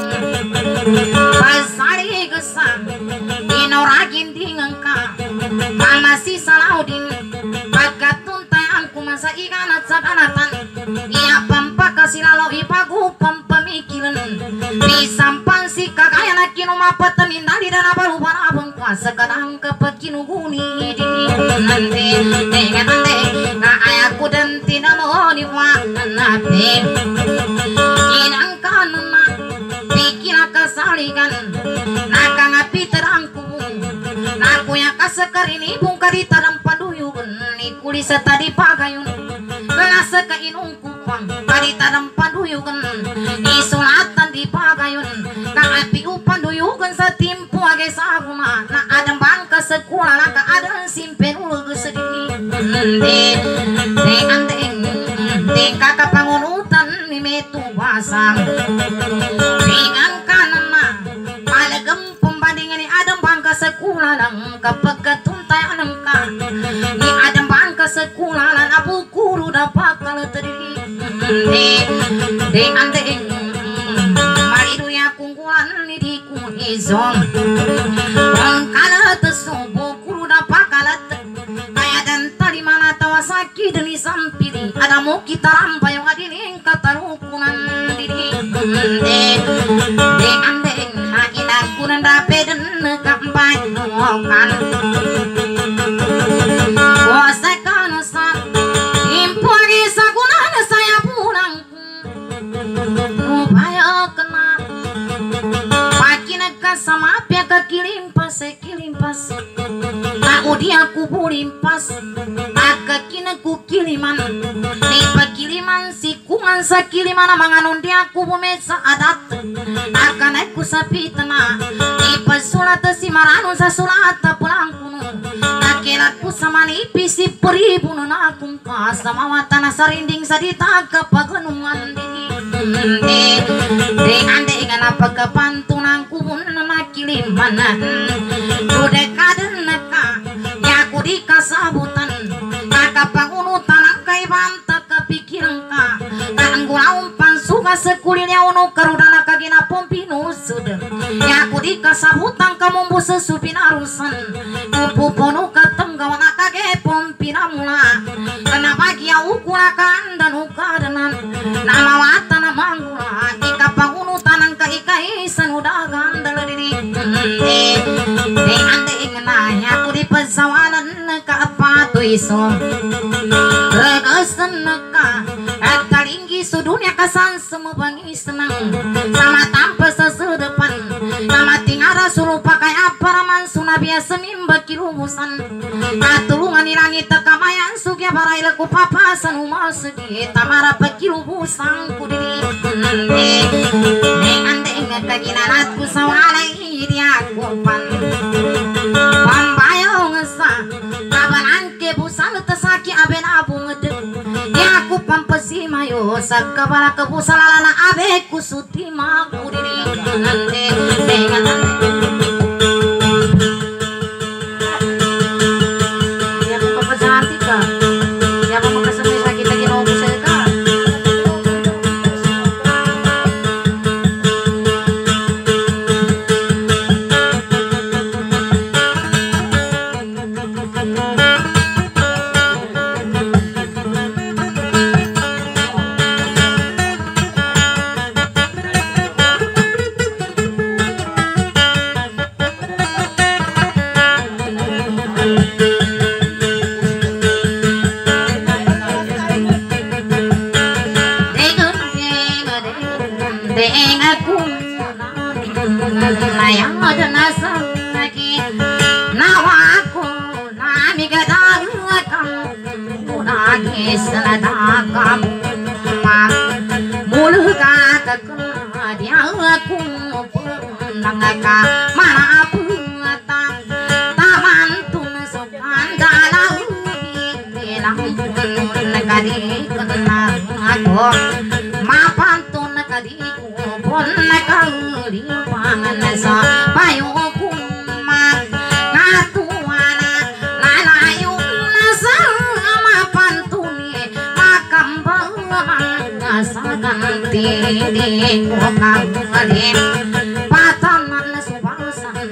pasari gesang inoragin dingengka masih salaudin bagatun tayangku masa ikanat sakanatan ia pampa kasih lalu ipagu pempemikiran bisampan si kakaya nakinu mapata mindali dan apa lupa abang kuasa kadang kepekinu guni di nanti dengan nanti na ayaku dan tidak mau diwan nanti inang kanana bikin kesalikan naka ngapi terangku naku yang kasekar ini bungka di tadam paduyun ni kulis tadi pagayun kelasa ke inung kupang tadi tadam paduyun isolatan di pagayun kang api upan duyugan sa timpu age saguma na adam bangka sekolah naka ada simpen ulu sedini de de andeng de kakak pangunutan ni metu basang dengan kanana palagem pembandingan ni adam bangka sekolah lang kapag katuntay anangka ni adam bangka sekolah lang abu guru dapat kalau terdiri de de andeng maridu ya kungkulan ni di kunizong bangkala tesubo guru dapat kalat kaya dan tadi mana tawasaki deni sampiri ada mau kita rampai yang adinin katarukunan diri de de andeng na inakunan dape den kampai nuokan kuasa kanusan impu agi sagunan saya pulang upaya kena pakinaka sama pia kekilimpas sekilimpas aku dia kubulimpas akakinaku kiliman ni pakiliman sikungan sa kiliman manganon dia kubumesa adat akan aku sapitana ni pasulat si marano sa sulat pulang kuno nakilaku sama ni pisi peribu na akong kasamawatan sa rinding sa ditaka paganungan di de ande ngana pagkapantunang kubun na kiliman dude kaden naka yaku di kasabutan nakapangunutan ang kaibanta kepikiran ka kaanggulaong pansuga sekulilnya uno karuda nakaginapong pinusud yaku di kasabutan kamumbu sesupinarusan pupupuno katenggawan nakagepong pinamula kana bagya ukulakan dan ukadanan namawatan na manggula ikapangunutan ang kaikaisan udagan daladiri de ande ingna yaku di pasawalan kaapato iso regasan naka at kalinggi sudunya kasan semubang senang sama tanpa sesedepan nama tingara suruh pakai aparaman sunabia semimba kilubusan katulungan di langit tekamayan sugya barai leku papasan umas segi tamara pakilubusan kudiri de ande ingat kaginanatku sawalai dia kupan pambayong sa kabanan ke busan tesaki aben abu ngede ya aku pampasi mayo sa kabala ke busalalana abe kusuti makudiri nande dengan ya aku papasanti ka ya aku makasami sakit lagi no busel ka yang ada nasa lagi nawaku nami gadagam lagi seladagam mulga dia aku nangaka mana puata taman tun sopan dalam bilang negari kenang aku mapan tun negari pun negari pangan sa payuku mak ngatuana lalayung nasa mapan tuni makam bang sa ganti di kokang pataman subasan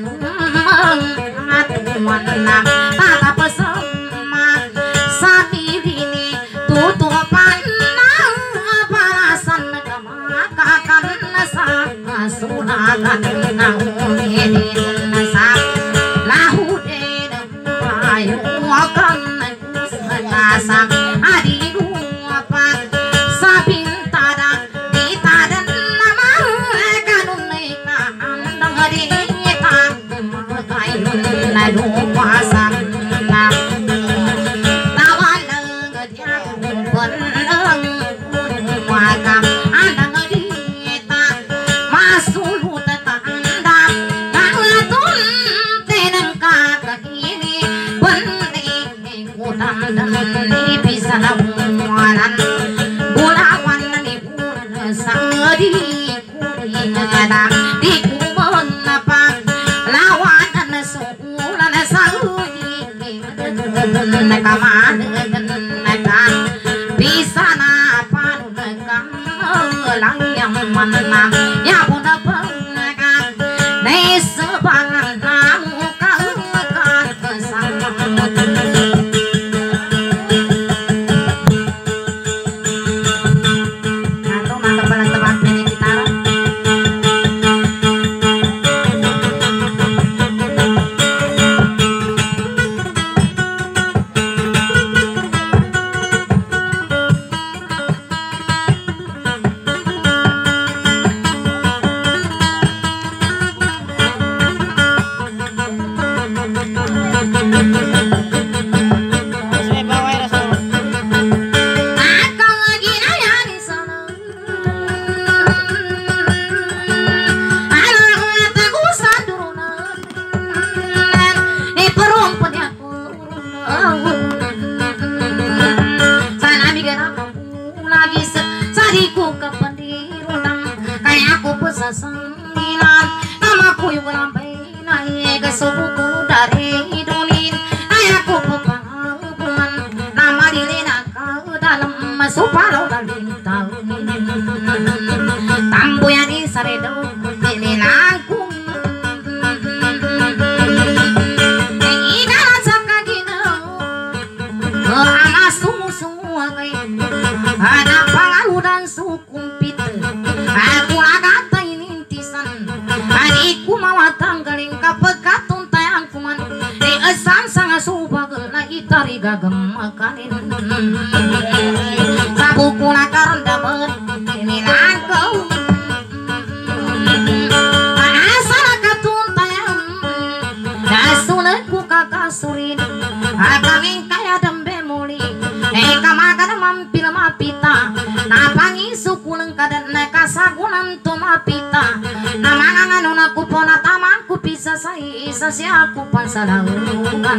ngatuana tata pesema sabili tutupan balasan kemakakan sa suragan naudin sa lahude payuakan sa adilu apa sabintada ditadan nama kanunai kaandang dita kailun lalu pasang tawalang dia benang wakam andang dita masulut tanda ngatun tenang kakini bening udan dan bisa namuanan bulawan ni bulan sangadi kuringada di kubon apa lawan suulan saudi nakaman nakan bisa na panungan lang yang mana ya pun apa nei sebangan namu kaukan kesang sanggilan namaku yang lampai naik ke subuhku dari dunin ayahku pepangabuan nama dilena ke dalam suparo dan lintang tambu yang disaredo dilelaku ikan sakagina ama semua ada pangalu dan sukumpit aku lagat ku mawatang galing kapag katuntay ang kuman di asan sa nga subagol na itari gagamakan sa buko na karandaman inilaan ko asa na katuntay ang nasunod ko kakasurin agaming kaya dambe muli eh kamaga naman pilamapita napangiso ko ng kadan na kasagunan tumapita na mga ngano na kupo na tamang kupisa sa isa siya kupan sa laugan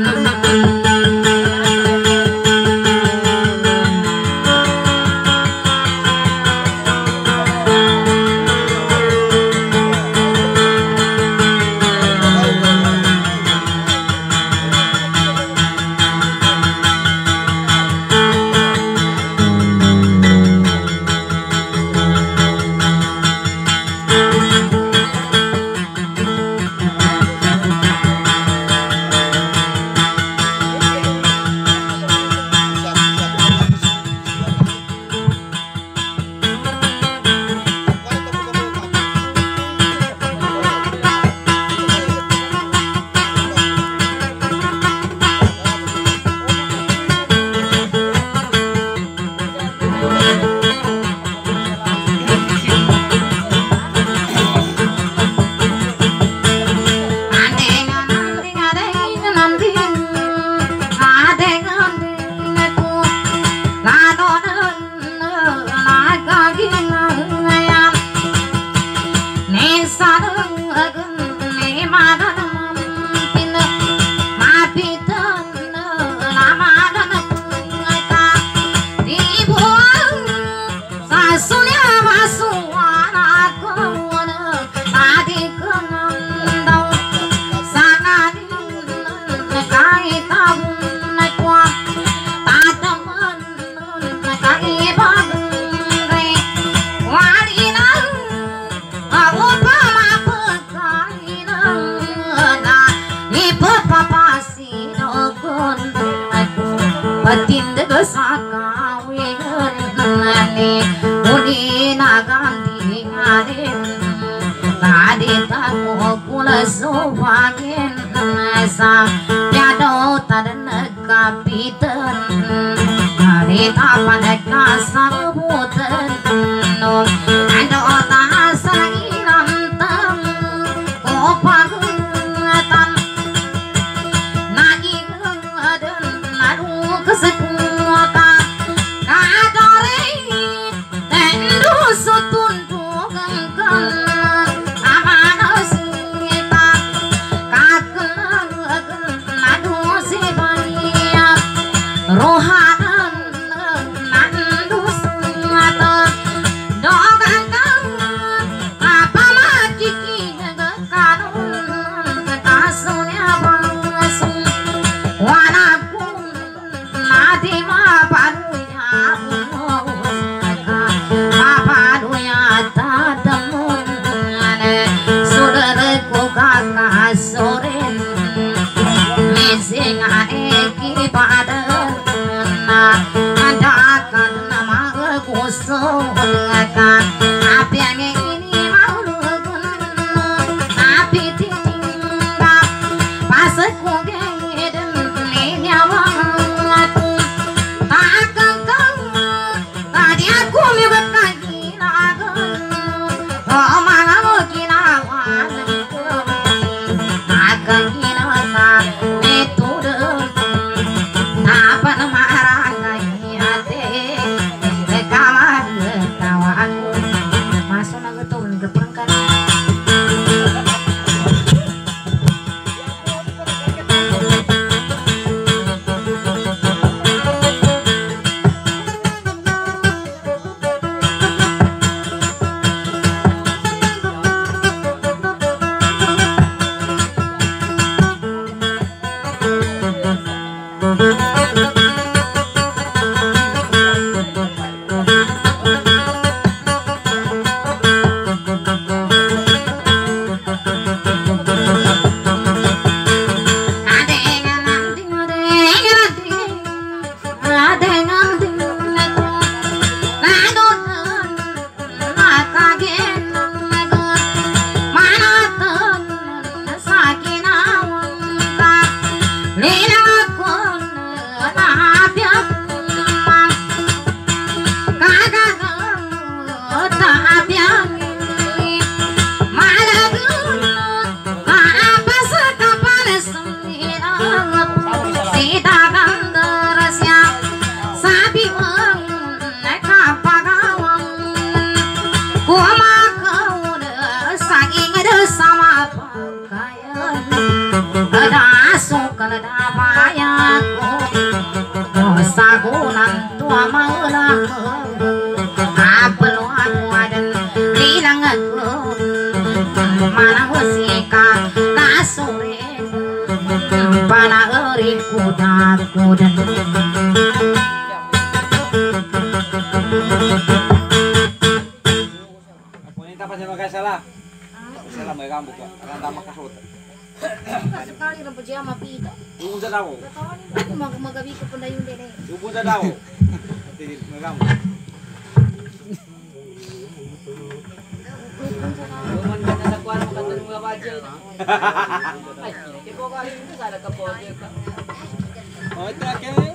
lesupangin sa piado tadan kapitan harita pada sabutan no ando tahasa ilam tam kopagatan nagi adan lalu kesekuata kadore tendu sutun gengkan rohanan nandus ngata dogan kan apa majiki kanun kasunya bangsu wanapun nadima padunya papadunya tadamun saudaraku kakak soren mesing eki pada adakan nama kusukan api yang ini mau lugun api tinggal pas ku geden linya wangaku takkan kau tadi aku miwet kaki nagan oh malah kinawan akan kinawan metode apa nama masuk lagi turun ke perangkat. Sekali na pajama pita. Ubun sa daw. Ako mag magabi ko pala yung dere. Ubun sa daw. Magam. Ubun ka na sa kwarto ka ng mga budget. Ay, ipo ka rin sa ka po. Oh, ito